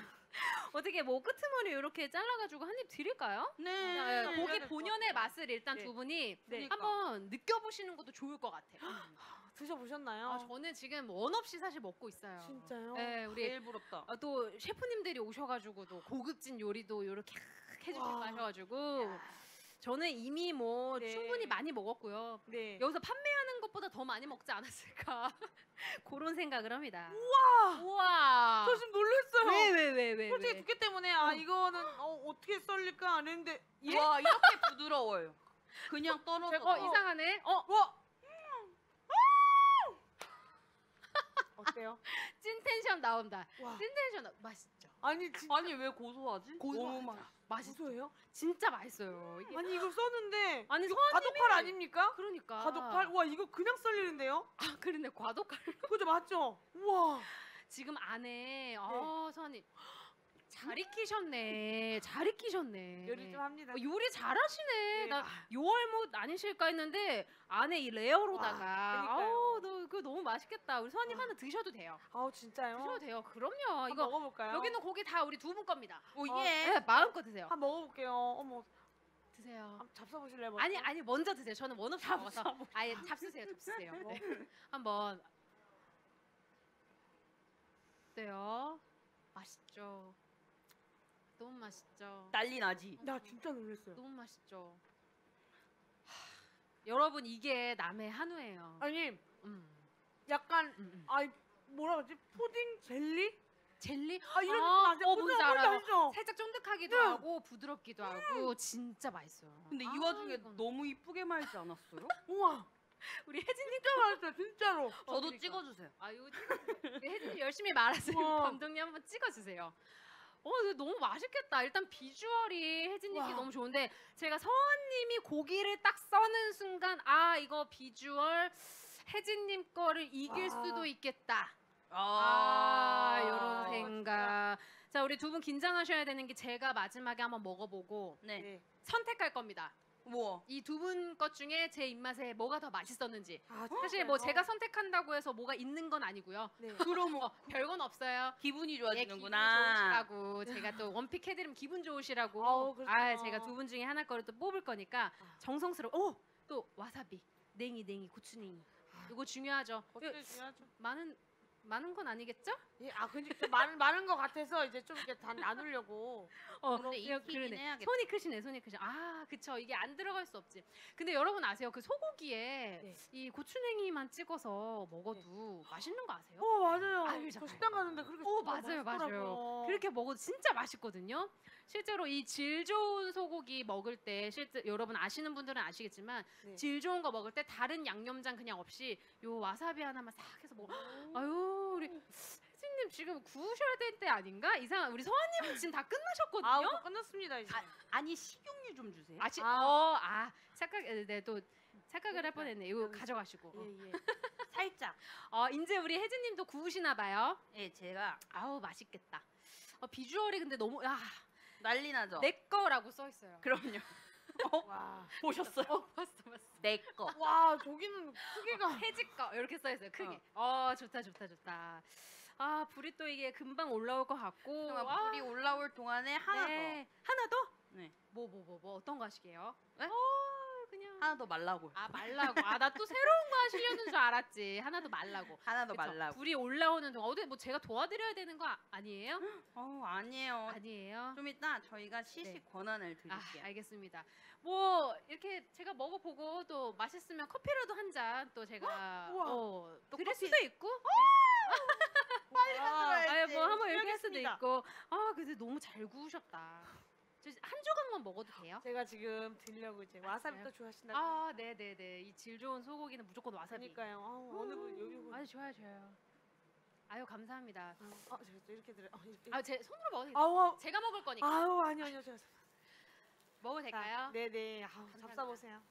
어떻게 뭐 끄트머리 이렇게 잘라가지고 한 입 드릴까요? 네. 그냥, 예, 해야 고기 될것 본연의 같아요. 맛을 일단 네. 두 분이 네. 그러니까. 한번 느껴보시는 것도 좋을 것 같아요. 드셔보셨나요? 아, 저는 지금 원 없이 사실 먹고 있어요. 진짜요? 네, 우리 제일 부럽다. 아, 또 셰프님들이 오셔가지고도 고급진 요리도 이렇게 해주시고 와. 하셔가지고 저는 이미 뭐 네. 충분히 많이 먹었고요. 네. 여기서 판매하는 것보다 더 많이 먹지 않았을까 그런 생각을 합니다. 우와. 우와. 저 지금 놀랐어요. 왜 왜 왜 왜? 솔직히 왜? 두께 때문에 아 이거는 어, 어떻게 썰릴까 안 했는데 예? 와 이렇게 부드러워요. 그냥 떨어져. 어 이상하네. 어 와. 어때요? 찐 텐션 나온다. 와. 찐 텐션 나- 맛있죠. 아니 진짜 아니 왜 고소하지? 고소하죠. 너무 맛. 맛있죠. 고소해요? 진짜 맛있어요. 이게 아니 이걸 써는데 아니, 이거 서한님이- 과도칼 아닙니까? 그러니까 과도칼? 와 이거 그냥 썰리는데요? 아 그런데 과도칼 그죠 맞죠? 우와. 지금 안에 어 선님 잘 익히셨네. 잘 익히셨네. 요리 좀 합니다. 어, 요리 잘하시네. 네. 나 요알못 아니실까 했는데 안에 이 레어로다가 그러니까요. 아우 너 그거 너무 맛있겠다. 우리 선님 하나 드셔도 돼요. 아우 진짜요? 드셔도 돼요. 그럼요. 한번 이거 먹어볼까요? 여기 있는 고기 다 우리 두 분 겁니다. 오 어, 예. 네, 마음껏 드세요. 한번 먹어볼게요. 어머 드세요. 한번 잡숴보실래요? 먼저? 아니 아니 먼저 드세요. 저는 원 없이 먹어서. 아예 잡수세요. 잡수세요. 네. 한번 어때요? 맛있죠. 너무 맛있죠. 난리 나지. 나 진짜 놀랐어요. 너무 맛있죠. 하, 여러분 이게 남의 한우예요. 아니 음, 약간 음, 음. 아 뭐라 그러지? 푸딩 젤리? 젤리? 아 이런 아, 느낌 아세요? 어, 뭔지 뭔지 알아요. 아시죠? 살짝 쫀득하기도 네. 하고 부드럽기도 하고 진짜 맛있어요. 근데 이 아, 와중에 이건- 너무 이쁘게 말지 않았어요? 우와 우리 혜진님 진짜 맛있어요 진짜로. 어, 저도 그러니까. 찍어주세요. 아 이거 찍어주세요. 우리 혜진님 열심히 말하세요. 우와. 감독님 한번 찍어주세요. 어, 이거 너무 맛있겠다. 일단 비주얼이 혜진님께 와. 너무 좋은데 제가 서원님이 고기를 딱 써는 순간 아 이거 비주얼 혜진님 거를 이길 와. 수도 있겠다. 아, 아, 요런 진짜. 생각. 자, 우리 두 분 긴장하셔야 되는 게 제가 마지막에 한번 먹어보고 네. 네. 선택할 겁니다. 뭐? 이 두 분 것 중에 제 입맛에 뭐가 더 맛있었는지. 아, 사실 뭐 진짜요? 제가 선택한다고 해서 뭐가 있는 건 아니고요. 네. 그럼 어, 별건 없어요. 기분이 예, 기분 좋아지는구나. 좋으시라고 제가 또 원픽 해드리면 기분 좋으시라고. 아우, 그렇죠. 아, 제가 두 분 중에 하나 거를 또 뽑을 거니까 아. 정성스러워. 오, 또 와사비, 냉이, 냉이, 고추냉이. 아. 이거 중요하죠. 이거 어떻게 중요하죠? 많은 많은 건 아니겠죠? 예, 아 근데 좀 많은 많은 것 같아서 이제 좀 이렇게 다 나누려고. 어, 근데 이거 익히긴 그러네. 해야겠다. 손이 크시네, 손이 크시. 아, 그쵸. 이게 안 들어갈 수 없지. 근데 여러분 아세요? 그 소고기에 네. 이 고추냉이만 찍어서 먹어도 맛있는 거 아세요? 어 맞아요. 아유, 저 잠깐만요. 식당 가는데 그렇게 오, 진짜 맞아요, 맞아요. 맛있더라고요. 그렇게 먹어도 진짜 맛있거든요. 실제로 이 질 좋은 소고기 먹을 때 실제 여러분 아시는 분들은 아시겠지만 네. 질 좋은 거 먹을 때 다른 양념장 그냥 없이 요 와사비 하나만 싹 해서 먹어. 아유, 우리 혜진님 지금 구우셔야 될 때 아닌가? 이상 우리 서원님은 지금 다 끝나셨거든요. 아우 또 끝났습니다 이제. 아니 식용유 좀 주세요. 아, 지, 아. 어, 아, 착각, 네, 또 착각을 할 그러니까, 뻔했네. 이거 여기 가져가시고. 예 예. 살짝. 어, 이제 우리 혜진님도 구우시나 봐요. 예, 제가 아우, 맛있겠다. 어, 비주얼이 근데 너무, 아, 난리 나죠. 내 거라고 써 있어요. 그럼요. 와. 보셨어요? 어, 봤어, 봤어. 내 거. 와 저기는 크기가. 해지 거 이렇게 써 있어요. 크게. 어, 좋다, 좋다, 좋다. 아, 불이 또 이게 금방 올라올 것 같고. 그럼 아, 불이 올라올 동안에 하나 네. 하나 더? 네. 뭐, 뭐, 뭐, 뭐, 어떤 거 하시게요? 네? 어, 그냥. 더. 하나 더 말라고요. 아, 말라고. 아, 나 또 새로운 거 하시려는 줄 알았지. 하나 더 말라고. 하나 더 그쵸? 말라고. 불이 올라오는 동안 어디 뭐 제가 도와드려야 되는 거 아, 아니에요? 어, 아니에요. 아니에요. 좀 이따 저희가 시식 네. 권한을 아, 드릴게요. 알겠습니다. 뭐 이렇게 제가 먹어보고 또 맛있으면 커피라도 한 잔 또 제가 우와. 어, 또 드릴 커피. 수도 있고, 빨리 아예 뭐 한번 이렇게 할 수도 알겠습니다. 있고. 아, 근데 너무 잘 구우셨다. 저한 조각만 먹어도 돼요? 제가 지금 드리려고 이제 와사비도 알았어요. 좋아하신다고. 아, 네, 네, 네. 이 질 좋은 소고기는 무조건 와사비. 그러니까요. 아, 어느 분 여기 분. 아유, 좋아요, 좋아요. 아유, 감사합니다. 아 제가 또 이렇게 드려. 어, 이렇게. 아, 제 손으로 먹어도 돼요. 아우 제가 먹을 거니까. 아우 아니요 아니요 제가. 먹어도 될까요? 네네. 아우 감사합니다. 잡숴 보세요.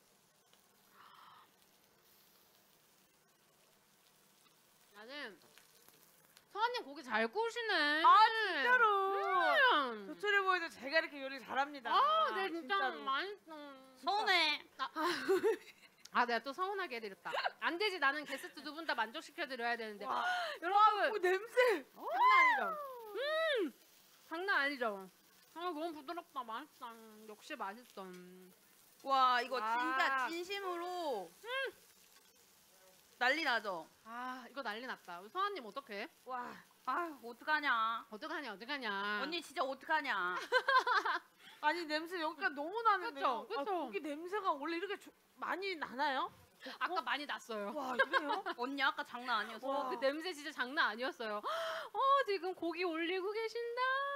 나는 서한님 고기 잘 구우시네. 아 진짜로. 음. 조철해 보이도 제가 이렇게 요리 잘합니다. 아, 네, 진짜 진짜로. 맛있어. 서운해. 아, 내가 또 서운하게 해드렸다. 안 되지, 나는 게스트 두 분 다 만족시켜드려야 되는데. 와, 여러분, 어, 냄새. 장난 아니죠. 장난 아니죠? 아, 너무 부드럽다, 맛있다. 음, 역시 맛있어. 음. 와, 이거 와. 진짜 진심으로 난리 나죠? 아, 이거 난리 났다. 서한님 어떡해? 와. 아, 어떡하냐. 어떡하냐, 어떡하냐. 언니 진짜 어떡하냐. 아니 냄새 여기가 너무 나는데요. 그쵸, 그쵸. 아, 고기 냄새가 원래 이렇게 조- 많이 나나요? 아까 많이 났어요. 와 이래요? 언니 아까 장난 아니었어. 어, 와. 그 냄새 진짜 장난 아니었어요. 어, 지금 고기 올리고 계신다.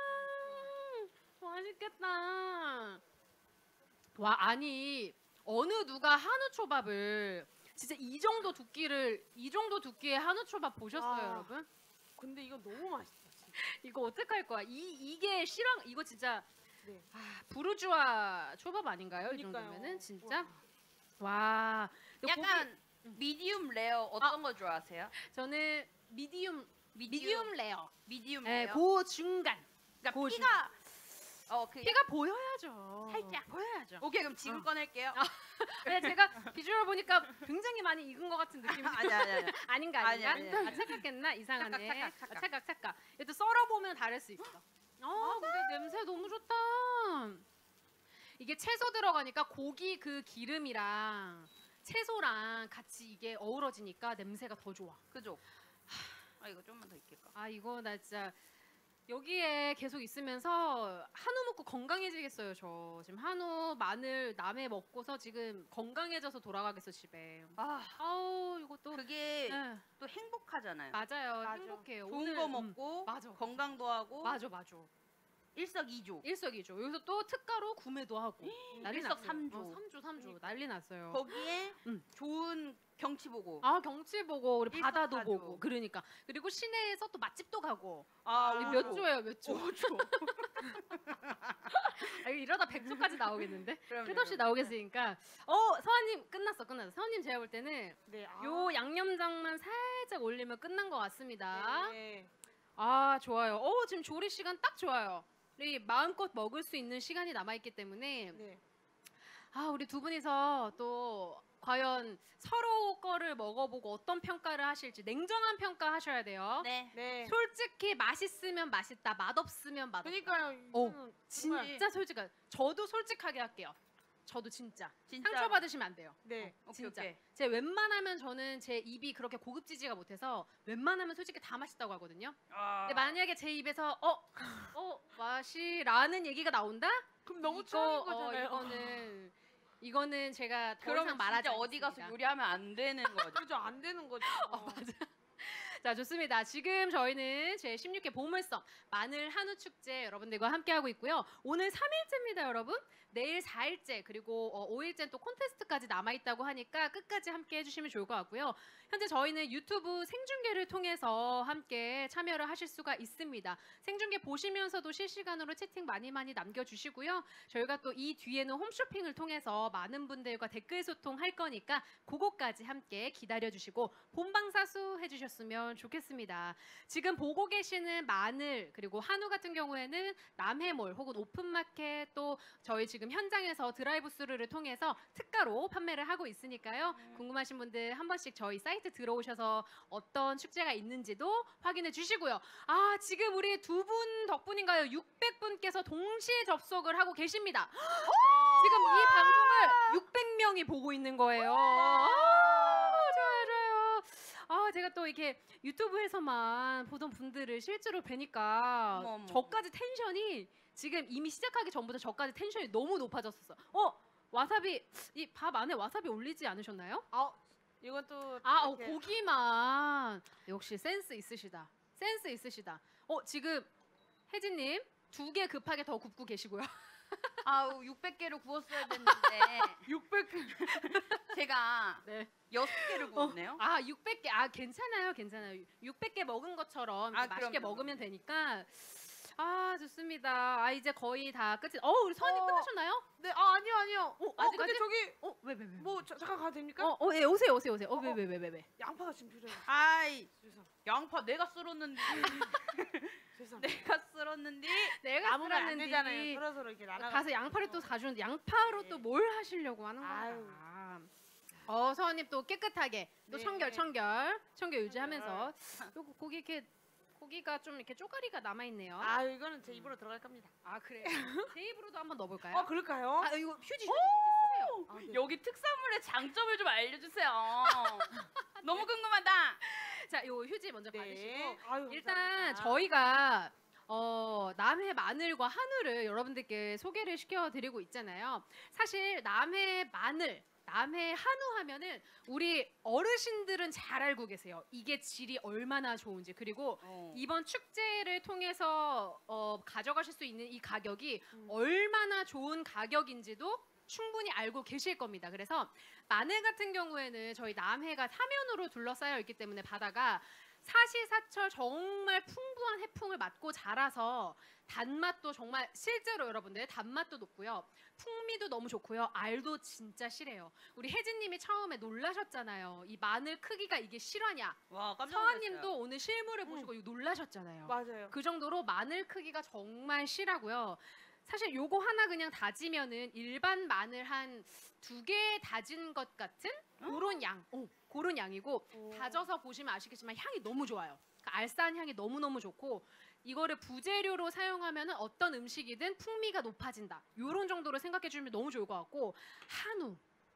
맛있겠다. 와, 아니 어느 누가 한우 초밥을 진짜 이 정도 두께를 이 정도 두께의 한우 초밥 보셨어요, 와. 여러분? 근데 이거 너무 맛있다. 진짜. 이거 어떡할 거야? 이 이게 실황 이거 진짜 네. 아, 부르주아 초밥 아닌가요? 이 그러니까요. 정도면은 진짜 와. 와. 근데 고기- 약간 미디움 레어 어떤 거 좋아하세요? 저는 미디움 미디움 레어. 미디움 네, 레어. 고 중간. 그러니까 고 피가 어 그 피가 보여야죠. 살짝. 보여야죠. 오케이 그럼 지금 어. 꺼낼게요. 네, 제가 비주얼 보니까 굉장히 많이 익은 것 같은 느낌이 아니 아니 아니. 아닌가 아니, 아닌가? 아니, 아니. 아, 착각했나? 이상하네. 착각, 착각, 착각. 아, 착각 착각. 이것도 썰어보면 다를 수 있어. 어, 근데 냄새 너무 좋다. 이게 채소 들어가니까 고기 그 기름이랑 채소랑 같이 이게 어우러지니까 냄새가 더 좋아. 그죠? 아 이거 좀만 더 익힐까? 아, 이거 나 진짜 여기에 계속 있으면서 한우 먹고 건강해지겠어요. 저 지금 한우 마늘 남해 먹고서 지금 건강해져서 돌아가겠어 집에. 아, 아우 이것도 그게 네, 또 행복하잖아요. 맞아요. 맞아. 행복해요. 좋은 오늘, 거 음, 먹고 맞아. 건강도 하고 맞아 맞아. 일석이조. 일석이조. 여기서 또 특가로 구매도 하고 난리 일석삼조. 났어요. 어, 삼조 삼조 난리 났어요. 거기에 음. 좋은 경치 보고. 아 경치 보고 우리 바다도 일석사조. 보고 그러니까 그리고 시내에서 또 맛집도 가고. 아, 우리 오조. 몇 조예요 몇 조? 오조. 아, 이러다 백 조까지 나오겠는데? 그럼요, 끝없이 그럼요. 나오겠으니까. 어 서한님 끝났어 끝났어. 서한님 제가 볼 때는 네. 아. 요 양념장만 살짝 올리면 끝난 것 같습니다. 네. 아 좋아요. 어 지금 조리 시간 딱 좋아요. 우리 마음껏 먹을 수 있는 시간이 남아 있기 때문에 네. 아 우리 두 분이서 또 과연 서로 거를 먹어보고 어떤 평가를 하실지 냉정한 평가 하셔야 돼요. 네. 네. 솔직히 맛있으면 맛있다, 맛없으면 맛없다. 그러니까요. 어, 이거는 정말- 진짜 솔직한. 저도 솔직하게 할게요. 저도 진짜. 진짜. 상처 받으시면 안 돼요. 네. 오케이, 진짜. 오케이. 제 웬만하면 저는 제 입이 그렇게 고급지지가 못해서 웬만하면 솔직히 다 맛있다고 하거든요. 아. 근데 만약에 제 입에서 어, 어 맛이라는 얘기가 나온다? 그럼 너무 이거, 추한 어, 거잖아요. 이거는 이거는 제가 더 그러면 이상 말하지 진짜 어디 가서 않겠습니다. 요리하면 안 되는 거죠. 그죠 안 되는 거죠. 자 좋습니다. 지금 저희는 제십육 회 보물섬 마늘 한우 축제 여러분들과 함께하고 있고요. 오늘 삼 일째입니다 여러분. 내일 사 일째 그리고 어, 오 일째는 또 콘테스트까지 남아있다고 하니까 끝까지 함께 해주시면 좋을 것 같고요. 현재 저희는 유튜브 생중계를 통해서 함께 참여를 하실 수가 있습니다. 생중계 보시면서도 실시간으로 채팅 많이 많이 남겨주시고요. 저희가 또 이 뒤에는 홈쇼핑을 통해서 많은 분들과 댓글 소통할 거니까 그거까지 함께 기다려주시고 본방사수 해주셨으면 좋겠습니다. 지금 보고 계시는 마늘 그리고 한우 같은 경우에는 남해몰 혹은 오픈마켓 또 저희 지금 현장에서 드라이브 스루를 통해서 특가로 판매를 하고 있으니까요. 궁금하신 분들 한 번씩 저희 사이트 들어오셔서 어떤 축제가 있는지도 확인해 주시고요. 아 지금 우리 두 분 덕분인가요? 육백 분께서 동시에 접속을 하고 계십니다. 지금 이 방송을 육백 명이 보고 있는 거예요. 아, 좋아요, 좋아요. 아, 제가 또 이렇게 유튜브에서만 보던 분들을 실제로 뵈니까 어머, 어머. 저까지 텐션이 지금 이미 시작하기 전부터 저까지 텐션이 너무 높아졌었어. 어, 와사비 이 밥 안에 와사비 올리지 않으셨나요? 아 이건 또 아, 어, 이렇게- 고기만 역시 센스 있으시다. 센스 있으시다. 어, 지금 혜진님 두 개 급하게 더 굽고 계시고요. 아우 육백 개를 구웠어야 됐는데 육백 제가 네. 여섯 개를 구웠네요. 아, 육백 개. 아, 괜찮아요. 괜찮아요. 육백 개 먹은 것처럼 아, 이렇게 맛있게 그럼요. 먹으면 되니까. 아, 좋습니다. 아, 이제 거의 다 끝이. 어, 우리 선이 어. 끝나셨나요? 네, 아 아니요 아니요. 어, 어, 아직, 근데 아직? 저기 어, 왜, 왜, 왜? 뭐 저, 잠깐 가도 됩니까? 어, 어, 예, 오세요, 오세요, 오세요. 어, 어, 왜, 어. 왜, 왜, 왜, 왜? 양파가 지금 필요해요. 아이 죄송. 양파 내가 썰었는데 죄송. 내가 썰었는데 내가 남으면 안 쓸었는데 되잖아요. 서로 서로 이렇게 나눠. 가서 양파를 또 사주는데 양파로 네. 또 뭘 하시려고 하는 아유. 거야? 어, 서원님 또 깨끗하게 또 네. 청결, 청결, 청결 유지하면서 요 고기 이렇게 고기가 좀 이렇게 쪼가리가 남아 있네요. 아 이거는 제 입으로 들어갈 겁니다. 아 그래. 제 입으로도 한번 넣어볼까요? 어 그럴까요? 아 이거 휴지 휴지, 휴지 쓰세요. 아, 네. 여기 특산물의 장점을 좀 알려주세요. 너무 궁금하다. 자, 요 휴지 먼저 받으시고 네. 아유, 일단 감사합니다. 저희가 어, 남해 마늘과 한우를 여러분들께 소개를 시켜드리고 있잖아요. 사실 남해 마늘, 남해 한우 하면은 우리 어르신들은 잘 알고 계세요. 이게 질이 얼마나 좋은지 그리고 어. 이번 축제를 통해서 어, 가져가실 수 있는 이 가격이 음. 얼마나 좋은 가격인지도 충분히 알고 계실 겁니다. 그래서 마늘 같은 경우에는 저희 남해가 사면으로 둘러싸여 있기 때문에 바다가 사시사철 정말 풍부한 해풍을 맞고 자라서 단맛도 정말 실제로 여러분들 단맛도 높고요. 풍미도 너무 좋고요. 알도 진짜 실해요. 우리 혜진님이 처음에 놀라셨잖아요. 이 마늘 크기가 이게 실화냐? 와 깜짝 놀랐어요. 서한님도 오늘 실물을 보시고 이거 놀라셨잖아요. 맞아요. 그 정도로 마늘 크기가 정말 실하고요. 사실 요거 하나 그냥 다지면은 일반 마늘 한 두 개 다진 것 같은 그런 양, 어, 그런 양이고 오. 다져서 보시면 아시겠지만 향이 너무 좋아요. 그러니까 알싸한 향이 너무 너무 좋고 이거를 부재료로 사용하면은 어떤 음식이든 풍미가 높아진다. 요런 정도로 생각해 주시면 너무 좋을 것 같고 한우.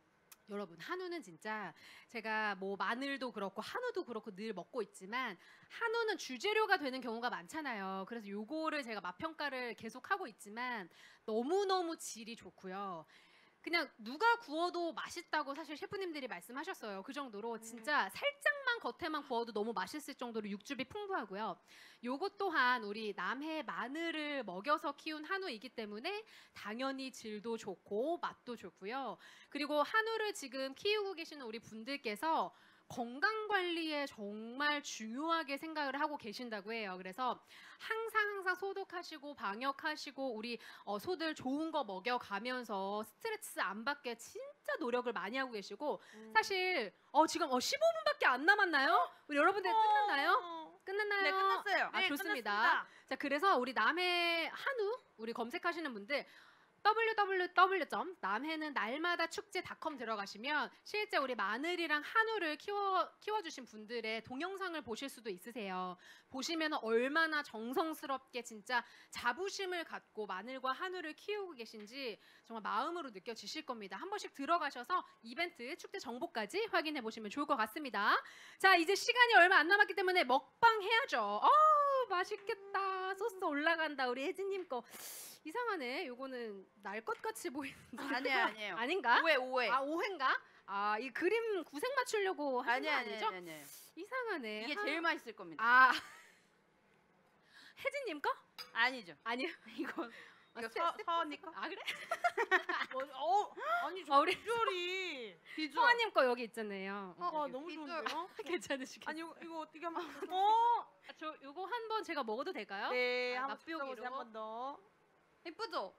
여러분 한우는 진짜 제가 뭐 마늘도 그렇고 한우도 그렇고 늘 먹고 있지만 한우는 주재료가 되는 경우가 많잖아요. 그래서 요거를 제가 맛 평가를 계속 하고 있지만 너무너무 질이 좋고요. 그냥 누가 구워도 맛있다고 사실 셰프님들이 말씀하셨어요. 그 정도로 진짜 살짝만 겉에만 구워도 너무 맛있을 정도로 육즙이 풍부하고요. 요것 또한 우리 남해 마늘을 먹여서 키운 한우이기 때문에 당연히 질도 좋고 맛도 좋고요. 그리고 한우를 지금 키우고 계시는 우리 분들께서 건강 관리에 정말 중요하게 생각을 하고 계신다고 해요. 그래서 항상 항상 소독하시고 방역하시고 우리 어, 소들 좋은 거 먹여가면서 스트레스 안 받게 진짜 노력을 많이 하고 계시고 음. 사실 어, 지금 어, 십오 분밖에 안 남았나요? 우리 여러분들 끝났나요? 어. 끝났나요? 네, 끝났어요. 아, 네, 좋습니다. 끝났습니다. 자, 그래서 우리 남해 한우 우리 검색하시는 분들 더블유 더블유 더블유 점 남해는 날마다 축제 닷컴 들어가시면 실제 우리 마늘이랑 한우를 키워 키워주신 분들의 동영상을 보실 수도 있으세요. 보시면 얼마나 정성스럽게 진짜 자부심을 갖고 마늘과 한우를 키우고 계신지 정말 마음으로 느껴지실 겁니다. 한 번씩 들어가셔서 이벤트 축제 정보까지 확인해 보시면 좋을 것 같습니다. 자, 이제 시간이 얼마 안 남았기 때문에 먹방 해야죠. 어우, 맛있겠다. 소스 올라간다. 우리 혜진님 거. 이상하네. 요거는 날 것 같이 보이는데. 아니에요, 아니에요. 아닌가? 오해, 오해. 아, 오해인가? 아, 이 그림 구색 맞추려고 하신 아니에요, 거 아니에요, 아니죠? 아니에요. 아니에요. 이상하네. 이게 한- 제일 맛있을 겁니다. 아. 혜진님 거? 아니죠. 아니요. 이거 아, 이거 스텝, 서, 스텝. 서언니 거? 아, 그래? 어, 어, 아니 저 아, 우리 비주얼이 비주얼. 성아님 거 여기 있잖아요. 와 여기 너무 비주얼. 좋은데요? 괜찮으시겠어요? 아니 이거, 이거 어떻게 하면 어? 아, 저 요거 한 번 제가 먹어도 될까요? 네, 아, 한번 맛보기로. 맛보기로 한번 더. 예쁘죠?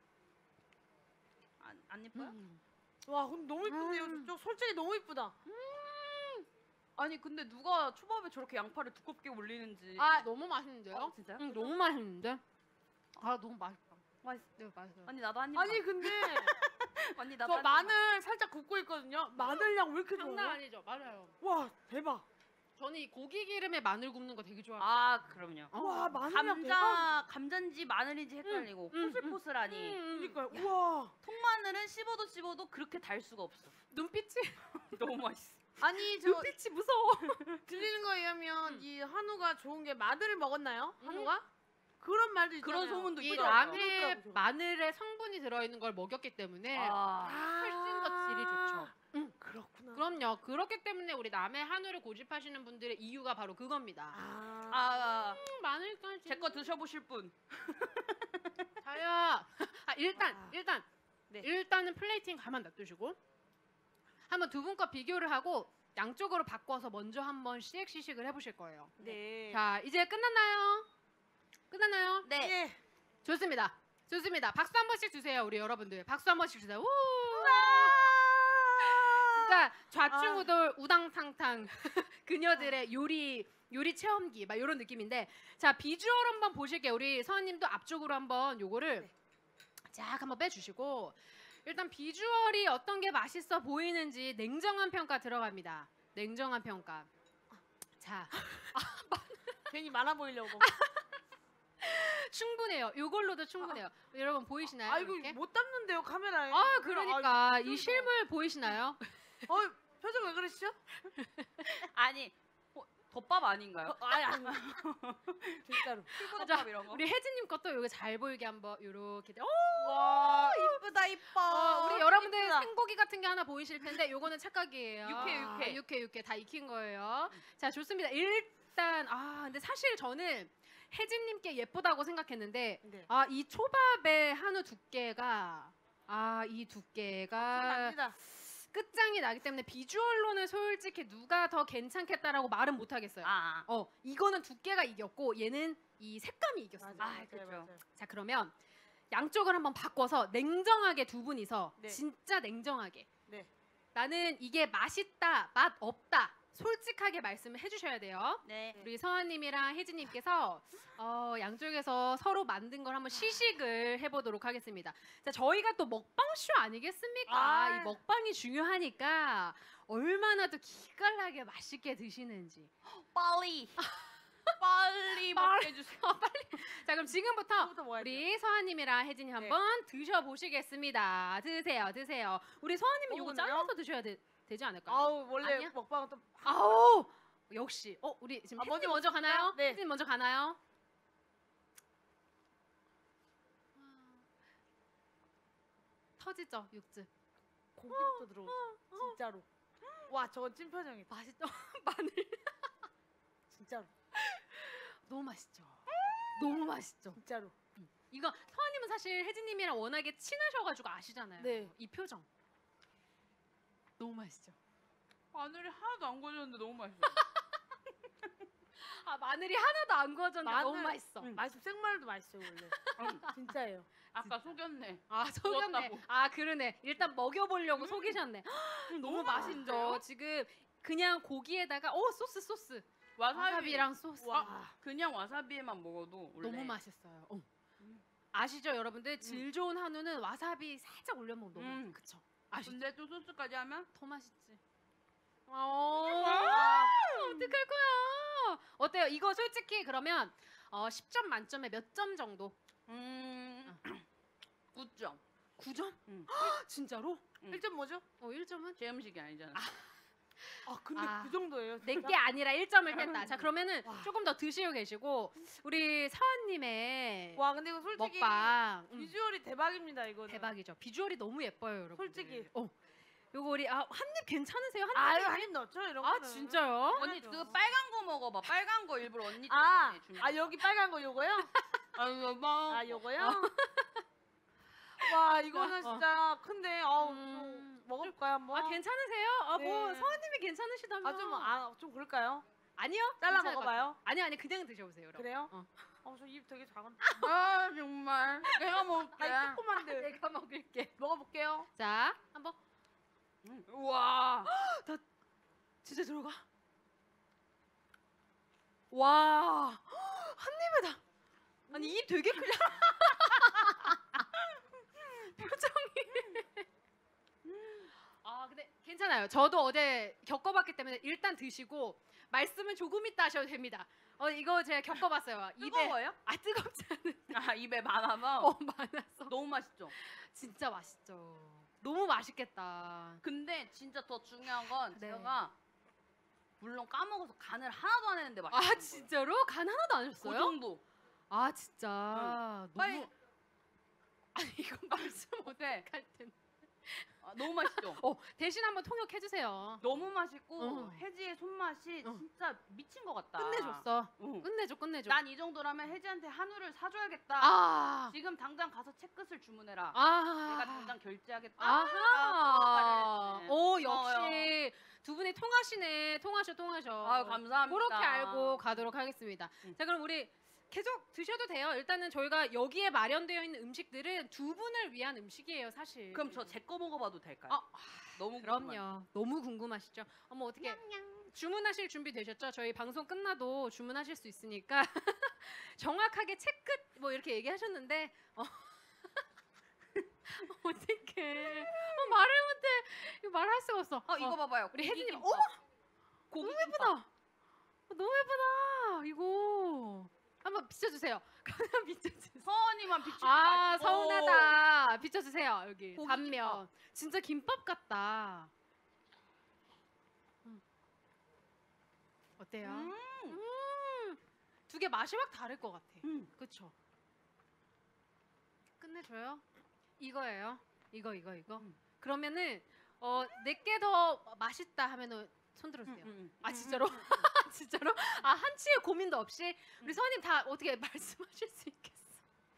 안, 안 예뻐요? 음. 와, 근데 너무 이쁜데요. 음. 저 솔직히 너무 이쁘다. 아니 근데 누가 초밥에 저렇게 양파를 두껍게 올리는지. 아, 너무 맛있는데요? 어, 진짜요? 응, 너무 맛있는데? 아, 너무 맛있다. 맛있. 네, 맛있어요. 언니 나도 한 입. 아니 근데 언니 나도 저 한 입. 마늘 살짝 굽고 있거든요. 마늘량 왜 이렇게 장난 좋아요? 아니죠? 맞아요. 와, 대박. 저는 이 고기 기름에 마늘 굽는 거 되게 좋아해요. 아 그럼요. 어. 와, 마늘량 대박. 감자 감자인지 마늘인지 헷갈리고 음, 음, 포슬포슬하니. 음, 그러니까요. 우와. 통마늘은 씹어도 씹어도 그렇게 달 수가 없어. 눈빛이 너무 맛있어. 아니 저 눈빛이 무서워. 들리는 거에 의하면 음. 이 한우가 좋은 게 마늘을 먹었나요? 음. 한우가? 그런 말도 있잖아요. 그런 소문도 이 있더라고요. 남해 그렇더라고요. 마늘에 성분이 들어있는 걸 먹였기 때문에 아, 훨씬 더 질이 좋죠. 음. 그렇구나. 그럼요. 그렇기 때문에 우리 남해 한우를 고집하시는 분들의 이유가 바로 그겁니다. 아, 아, 음, 마늘까지. 제 거 드셔보실 분. 자야. 아, 일단 아. 일단 네. 일단은 플레이팅 가만 놔두시고 한번 두 분 거 비교를 하고 양쪽으로 바꿔서 먼저 한번 시식 시식을 해보실 거예요. 네. 자, 이제 끝났나요? 끝났나요? 네. 예. 좋습니다. 좋습니다. 박수 한 번씩 주세요, 우리 여러분들. 박수 한 번씩 주세요. 우! 진짜 좌충우돌 우당탕탕 그녀들의 요리 요리 체험기 막 이런 느낌인데, 자 비주얼 한번 보실게요. 우리 서은님도 앞쪽으로 한번 요거를 네. 쫙 한번 빼주시고 일단 비주얼이 어떤 게 맛있어 보이는지 냉정한 평가 들어갑니다. 냉정한 평가. 자 괜히 많아 보이려고. 충분해요. 요걸로도 충분해요. 여러분 보이시나요? 아, 이거 이렇게? 못 담는데요 카메라에. 아 그러니까 아, 이 실물 보이시나요? 어, 표정 왜 그러시죠? 아니 어, 덮밥 아닌가요? 어, 아니 아니. 진짜로. 덮밥 이런 거. 우리 혜진님 것도 요거 잘 보이게 한번 요렇게. 어, 와, 이쁘다 이뻐. 어, 우리 여러분들 이쁘다. 생고기 같은 게 하나 보이실 텐데 요거는 착각이에요. 육회, 아, 육회. 육회 육회 다 익힌 거예요. 자 좋습니다. 일단 아 근데 사실 저는 혜진님께 예쁘다고 생각했는데 네. 아 이 초밥의 한우 두께가 아 이 두께가 납니다. 끝장이 나기 때문에 비주얼로는 솔직히 누가 더 괜찮겠다라고 말은 못 하겠어요. 아, 어 이거는 두께가 이겼고 얘는 이 색감이 이겼어요. 맞아요, 아, 맞아요, 그쵸. 맞아요. 자 그러면 양쪽을 한번 바꿔서 냉정하게 두 분이서 네. 진짜 냉정하게 네. 나는 이게 맛있다 맛 없다 솔직하게 말씀을 해주셔야 돼요. 네. 우리 서아님이랑 혜진님께서 어, 양쪽에서 서로 만든 걸 한번 시식을 해보도록 하겠습니다. 자 저희가 또 먹방쇼 아니겠습니까? 아. 이 먹방이 중요하니까 얼마나 또 기깔나게 맛있게 드시는지 빨리. 빨리 빨리. 맛있게 해주세요. 자 그럼 지금부터 저부터 먹어야죠. 우리 서아님이랑 혜진이 한번 드셔보시겠습니다. 드세요, 드세요. 우리 서아님은 이거 먹었나요? 잘라서 드셔야 되, 되지 않을까요? 아우 원래 아니야? 먹방은 또 아우 역시. 어 우리 지금 아, 혜진이 먼저 먼저 가나요? 네. 혜진이 먼저 가나요? 터지죠 육즙. 고기부터 들어오죠. 진짜로. 와 저건 찐표정이다. 맛있죠? 마늘 진짜로. 너무 맛있죠. 너무 맛있죠. 진짜로. 이거 서아님은 사실 혜진님이랑 워낙에 친하셔가지고 아시잖아요. 네. 이 표정. 너무 맛있죠. 마늘이 하나도 안 구워졌는데 너무 맛있어. 아 마늘이 하나도 안 구워졌는데 너무 마늘- 맛있어. 응, 맛있어. 생마늘도 맛있어요 원래. 응. 진짜예요. 아까 속였네. 아 속였네. 구웠다고. 아 그러네. 일단 먹여보려고 속이셨네. 너무 맛있죠. 맛있죠? 지금 그냥 고기에다가 오 소스 소스. 와사비. 와사비랑 소스. 와. 그냥 와사비에만 먹어도 원래 너무 맛있어요. 어. 음. 아시죠 여러분들? 질 좋은 한우는 와사비 살짝 올려 먹으면 너무 음. 맛있어. 그쵸? 아시죠? 근데 또 소스까지 하면 더 맛있지. 어. 와. 어떡할 거야? 어때요? 이거 솔직히 그러면 어, 십 점 만점에 몇 점 정도? 음 구 점. 구 점? 응. 진짜로? 응. 일 점 뭐죠? 어, 일 점은? 제 음식이 아니잖아. 아 근데 아. 그 정도예요. 진짜? 내게 아니라 일 점을 뺐다. 자, 그러면은 와. 조금 더 드시고 계시고 우리 사원님의 와 근데 이거 솔직히 먹방 음, 비주얼이 대박입니다 이거는. 대박이죠. 비주얼이 너무 예뻐요, 여러분. 솔직히. 어. 요거 우리 아, 한입 괜찮으세요? 한입? 아유 한입 넣죠 이런 아, 거는. 진짜요? 언니 해야죠. 그 빨간 거 먹어봐. 빨간 거 일부러 언니 아, 때문에 준비. 아 여기 빨간 거 요거요? 아유 뭐. 아 요거요? 와 이거는 어. 진짜 큰데 아우 음. 좀 먹어볼까요 한번? 아, 괜찮으세요? 아, 뭐 네. 사원님이 괜찮으시다면. 아좀아좀 그럴까요? 아니요? 잘라 괜찮을 것 먹어봐요. 같아요. 아니 아니 그냥 드셔보세요. 그럼. 그래요? 어. 어저 입 되게 작은. 아 정말. 내가 먹을게. 아이 조그만데. 내가 먹을게. 먹어볼게요. 자, 한번 음. 우와. 진짜 들어가. 와, 한 입에 다. 아니 입 되게 크냐? 표정이. 아 근데 괜찮아요. 저도 어제 겪어봤기 때문에 일단 드시고 말씀은 조금 이따 하셔도 됩니다. 어 이거 제가 겪어봤어요. 입에 뜨거워요? 아 뜨겁지 않은. 아 입에 많아서. 어 많았어. 너무 맛있죠. 진짜 맛있죠. 너무 맛있겠다. 근데 진짜 더 중요한 건 네. 제가 물론 까먹어서 간을 하나도 안 했는데 맛있는 아 거예요. 진짜로? 간 하나도 안 그 하셨어요? 정도. 아 진짜 너무 빨리. 아니 이거 말씀 어때? 못할 텐데. 아, 너무 맛있죠. 어 대신 한번 통역해 주세요. 너무 맛있고 어. 혜지의 손맛이 어. 진짜 미친 것 같다. 끝내줬어. 응. 끝내줘 끝내줘. 난 이 정도라면 혜지한테 한우를 사줘야겠다. 아. 지금 당장 가서 채끝을 주문해라. 아. 내가 당장 결제하겠다. 아하. 말을 오 했네. 역시 두 분이 통하시네. 통하셔 통하셔. 아유 감사합니다. 그렇게 알고 가도록 하겠습니다. 응. 자 그럼 우리 계속 드셔도 돼요. 일단은 저희가 여기에 마련되어 있는 음식들은 두 분을 위한 음식이에요, 사실. 그럼 저 제 거 먹어봐도 될까요? 아, 너무 그럼요. 궁금하네. 너무 궁금하시죠? 어머 어떻게 주문하실 준비 되셨죠? 저희 방송 끝나도 주문하실 수 있으니까 정확하게 채끝 뭐 이렇게 얘기하셨는데 어. 어떡해. 어, 말을 못해. 이거 말할 수가 없어. 어 이거 봐봐요. 우리 고기 혜진님, 김밥. 어머! 고기 너무 김밥. 예쁘다. 어, 너무 예쁘다. 이거 한번 비춰주세요. 한번 비춰주세요. 서원이만 비추지 아 마시고. 서운하다. 비춰주세요. 여기 고기 단면. 진짜 김밥 같다. 음. 어때요? 음. 음. 두 개 맛이 확 다를 것 같아. 음. 그쵸? 끝내줘요? 이거예요. 이거 이거 이거. 음. 그러면은 어 내게 더 맛있다 하면은 손 들어주세요. 음, 음. 아 진짜로? 진짜로? 아 한치의 고민도 없이 우리 서원님 다 어떻게 말씀하실 수 있겠어?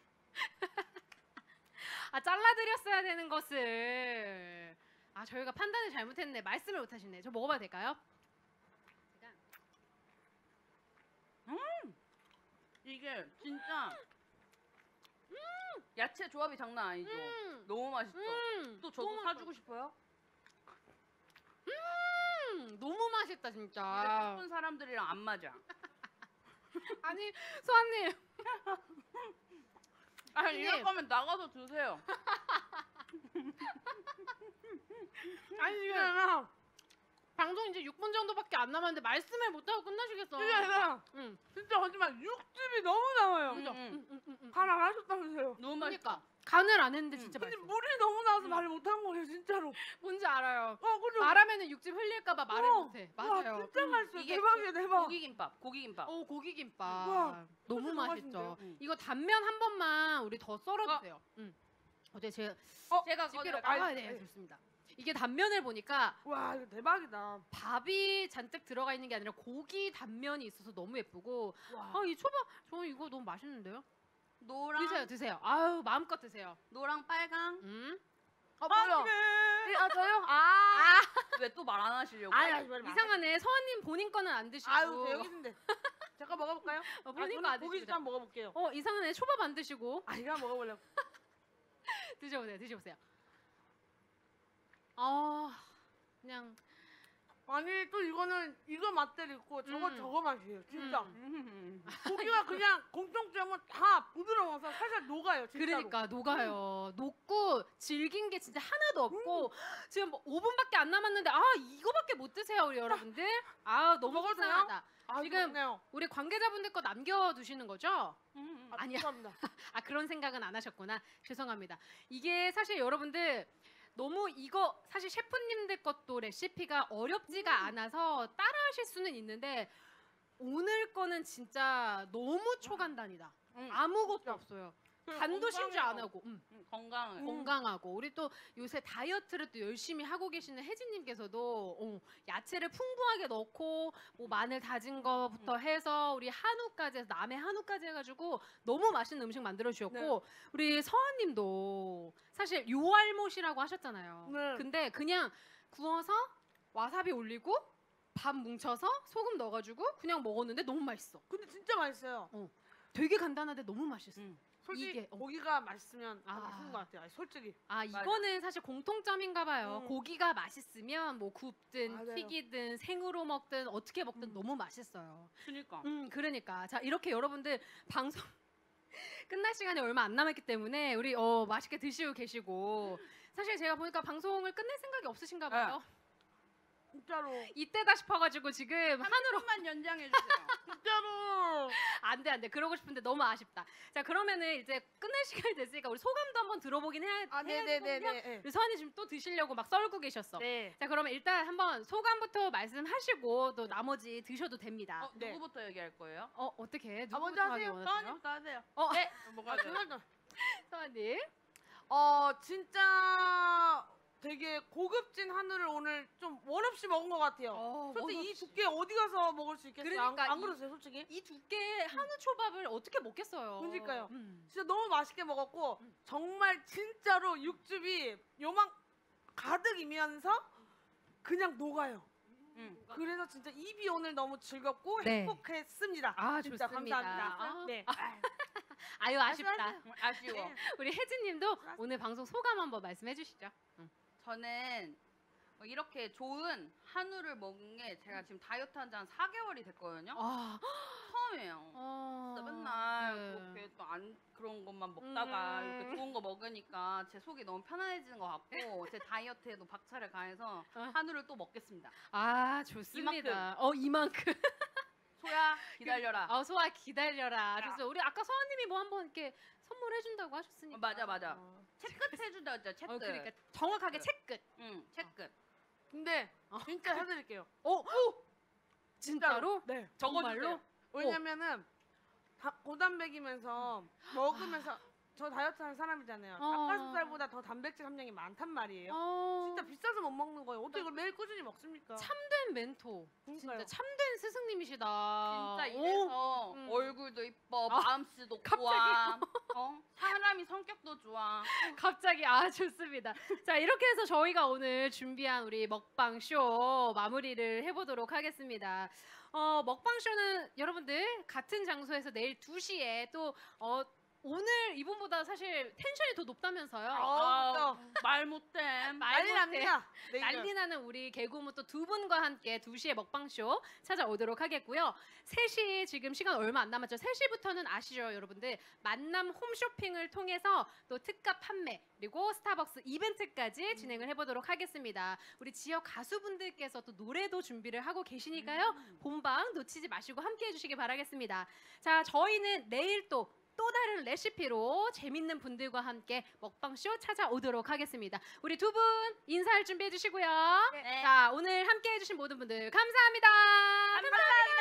아 잘라드렸어야 되는 것을 아 저희가 판단을 잘못했네. 말씀을 못하시네. 저 먹어봐도 될까요? 이게 진짜 야채 조합이 장난 아니죠. 음, 너무 맛있죠. 음, 또 저도 너무 사주고 싶어요. 음, 너무 맛있다 근데 진짜. 예쁜 사람들이랑 안 맞아. 아니 소아님 아니 선생님. 이럴 거면 나가서 드세요. 아니 지금 방송 이제 육 분 정도밖에 안 남았는데 말씀을 못 하고 끝나시겠어. 그게 아니라 응. 진짜 거짓말 육즙이 너무 나와요. 음, 그죠? 음. 응, 응, 응, 응. 간 안 하셨다면서요. 너무 맛있다. 그러니까 간을 안 했는데 음. 진짜 근데 맛있어. 물이 너무 나와서 말을 못한 거예요, 진짜로. 뭔지 알아요. 어, 그죠? 말하면은 육즙 흘릴까봐 말을 어. 못해. 와, 맞아요. 진짜 맛있어요. 이게 대박이에요, 대박. 고기김밥, 고기김밥. 오 고기김밥. 와, 너무 진짜 너무 맛있죠. 맛있는데요? 음. 이거 단면 한 번만 우리 더 썰어주세요. 응. 어제 제가 제가 집게로 꺼내갈까요? 아, 네, 좋습니다. 이게 단면을 보니까 와, 이거 대박이다. 밥이 잔뜩 들어가 있는 게 아니라 고기 단면이 있어서 너무 예쁘고 와. 아 이 초밥 저는 이거 너무 맛있는데요? 노랑, 드세요 드세요. 아유 마음껏 드세요. 노랑 빨강. 음. 어, 뭐요? 네, 아, 저요? 아, 왜 또 말 안 하시려고? 아니, 아니, 말 이상하네. 서원님 본인 거는 안 드시고. 아유, 저 여기 있는데. 잠깐 먹어볼까요? 어, 아, 본인 저는 거안 고기 드시고. 좀 한번 먹어볼게요. 어 이상하네. 초밥 안 드시고 아, 이거 한번 먹어보려고. 드셔보세요. 드셔보세요. 아 그냥 아니, 또 이거는 이거 맛들 있고 저거 음. 저거 맛이에요, 진짜. 음. 음. 고기가 그냥 공통점은 다 부드러워서 살살 녹아요, 진짜로. 그러니까 녹아요. 녹고 질긴 게 진짜 하나도 없고 지금 뭐 오 분밖에 안 남았는데 아 이거밖에 못 드세요 우리 여러분들. 아 너무 먹어도 돼요? 속상하다. 아, 지금 좋네요. 우리 관계자분들 거 남겨두시는 거죠? 음. 아, 아니야. 죄송합니다. 아 그런 생각은 안 하셨구나. 죄송합니다. 이게 사실 여러분들 너무 이거 사실 셰프님들 것도 레시피가 어렵지가 않아서 따라하실 수는 있는데 오늘 거는 진짜 너무 초간단이다. 음. 아무것도 진짜. 없어요. 그리고 간도 심지어 안 건강해요. 하고. 음. 음, 건강을. 건강하고 우리 또 요새 다이어트를 또 열심히 하고 계시는 혜진님께서도 어, 야채를 풍부하게 넣고 뭐 마늘 다진 거부터 해서 우리 한우까지 해서 남해 한우까지 해가지고 너무 맛있는 음식 만들어 주셨고 우리 서한님도 사실 요알못이라고 하셨잖아요. 네. 근데 그냥 구워서 와사비 올리고 밥 뭉쳐서 소금 넣어가지고 그냥 먹었는데 너무 맛있어. 근데 진짜 맛있어요. 되게 간단한데 너무 맛있어. 음. 솔직히 이게, 어. 고기가 맛있으면 다 아. 맛있는 것 같아요. 아니, 솔직히. 아 맞아. 이거는 사실 공통점인가 봐요. 음. 고기가 맛있으면 뭐 굽든 맞아요. 튀기든 생으로 먹든 어떻게 먹든 음. 너무 맛있어요. 그니까. 음 그러니까 자 이렇게 여러분들 방송 끝날 시간이 얼마 안 남았기 때문에 우리 어 맛있게 드시고 계시고 사실 제가 보니까 방송을 끝낼 생각이 없으신가 봐요. 진짜로. 이때다 싶어가지고 지금 한우로 한우만 연장해 주세요. 진짜로. 안돼 안돼 그러고 싶은데 너무 아쉽다. 자 그러면은 이제 끝낼 시간이 됐으니까 우리 소감도 한번 들어보긴 해야 아, 해야 네네네네. 되거든요. 우리 서한이 지금 또 드시려고 막 썰고 계셨어. 네. 자 그러면 일단 한번 소감부터 말씀하시고 또 나머지 드셔도 됩니다. 어, 네. 누구부터 얘기할 거예요? 어 어떻게 해? 아, 먼저 누구부터 하기 하세요. 원하세요? 서원이부터 하세요. 어 네. 뭐가 아, 돼요? 그거는 서한님. 어, 진짜 되게 고급진 한우를 오늘 좀 원 없이 먹은 것 같아요. 어, 솔직히 원 이 없이. 두께 어디 가서 먹을 수 있겠어요? 그러니까 안, 안 이- 그러세요, 솔직히? 이 두께 한우 초밥을 어떻게 먹겠어요? 그러니까요. 음. 진짜 너무 맛있게 먹었고 음. 정말 진짜로 육즙이 요만 가득이면서 그냥 녹아요. 음. 그래서 진짜 입이 오늘 너무 즐겁고 네. 행복했습니다. 아 진짜 좋습니다. 감사합니다. 아, 네. 아유 아쉽다. 말씀하세요. 음, 아쉬워. 우리 혜진님도 오늘 방송 소감 한번 말씀해 주시죠. 저는 뭐 이렇게 좋은 한우를 먹은 게 제가 지금 다이어트 한 지 한 사 개월이 됐거든요. 아, 처음이에요. 어, 진짜 맨날 네. 그렇게 또 안 그런 것만 먹다가 음. 이렇게 좋은 거 먹으니까 제 속이 너무 편안해지는 것 같고 제 다이어트에도 박차를 가해서 어. 한우를 또 먹겠습니다. 아 좋습니다. 어 이만큼. 소야 기다려라. 어 소아 기다려라. 야. 좋습니다. 우리 아까 서원님이 뭐 한번 이렇게 선물해 준다고 하셨으니까. 어, 맞아 맞아. 어. 채끝 해준다 했죠. 채끝. 어 그러니까 정확하게 채끝. 응 채끝. 근데 어, 진짜 해드릴게요. 오, 오! 진짜로? 네. 정말로? 왜냐면은 다 고단백이면서 먹으면서 저 다이어트 하는 사람이잖아요. 어. 닭가슴살보다 더 단백질 함량이 많단 말이에요. 어, 진짜 비싸서 못 먹는 거예요. 어떻게 이걸 매일 꾸준히 먹습니까? 참된 멘토. 그러니까요. 진짜 참된 스승님이시다. 진짜 오. 이래서 음. 얼굴도 이뻐, 아, 마음씨도 갑자기. 좋아, 어? 사람이 성격도 좋아. 갑자기 아 좋습니다. 자 이렇게 해서 저희가 오늘 준비한 우리 먹방 쇼 마무리를 해보도록 하겠습니다. 어, 먹방 쇼는 여러분들 같은 장소에서 내일 두 시에 또 어, 오늘 이분보다 사실 텐션이 더 높다면서요. 어, 말 못해. 난리 못해. 납니다. 네, 난리 나는 우리 개구무 또 두 분과 함께 두 시에 먹방쇼 찾아오도록 하겠고요. 세 시 지금 시간 얼마 안 남았죠. 세 시부터는 아시죠, 여러분들? 만남 홈쇼핑을 통해서 또 특가 판매 그리고 스타벅스 이벤트까지 진행을 해보도록 하겠습니다. 우리 지역 가수분들께서 또 노래도 준비를 하고 계시니까요. 본방 놓치지 마시고 함께 해주시기 바라겠습니다. 자, 저희는 내일 또 또 다른 레시피로 재밌는 분들과 함께 먹방쇼 찾아오도록 하겠습니다. 우리 두 분 인사할 준비해 주시고요. 네. 자, 오늘 함께 해주신 모든 분들 감사합니다. 감사합니다.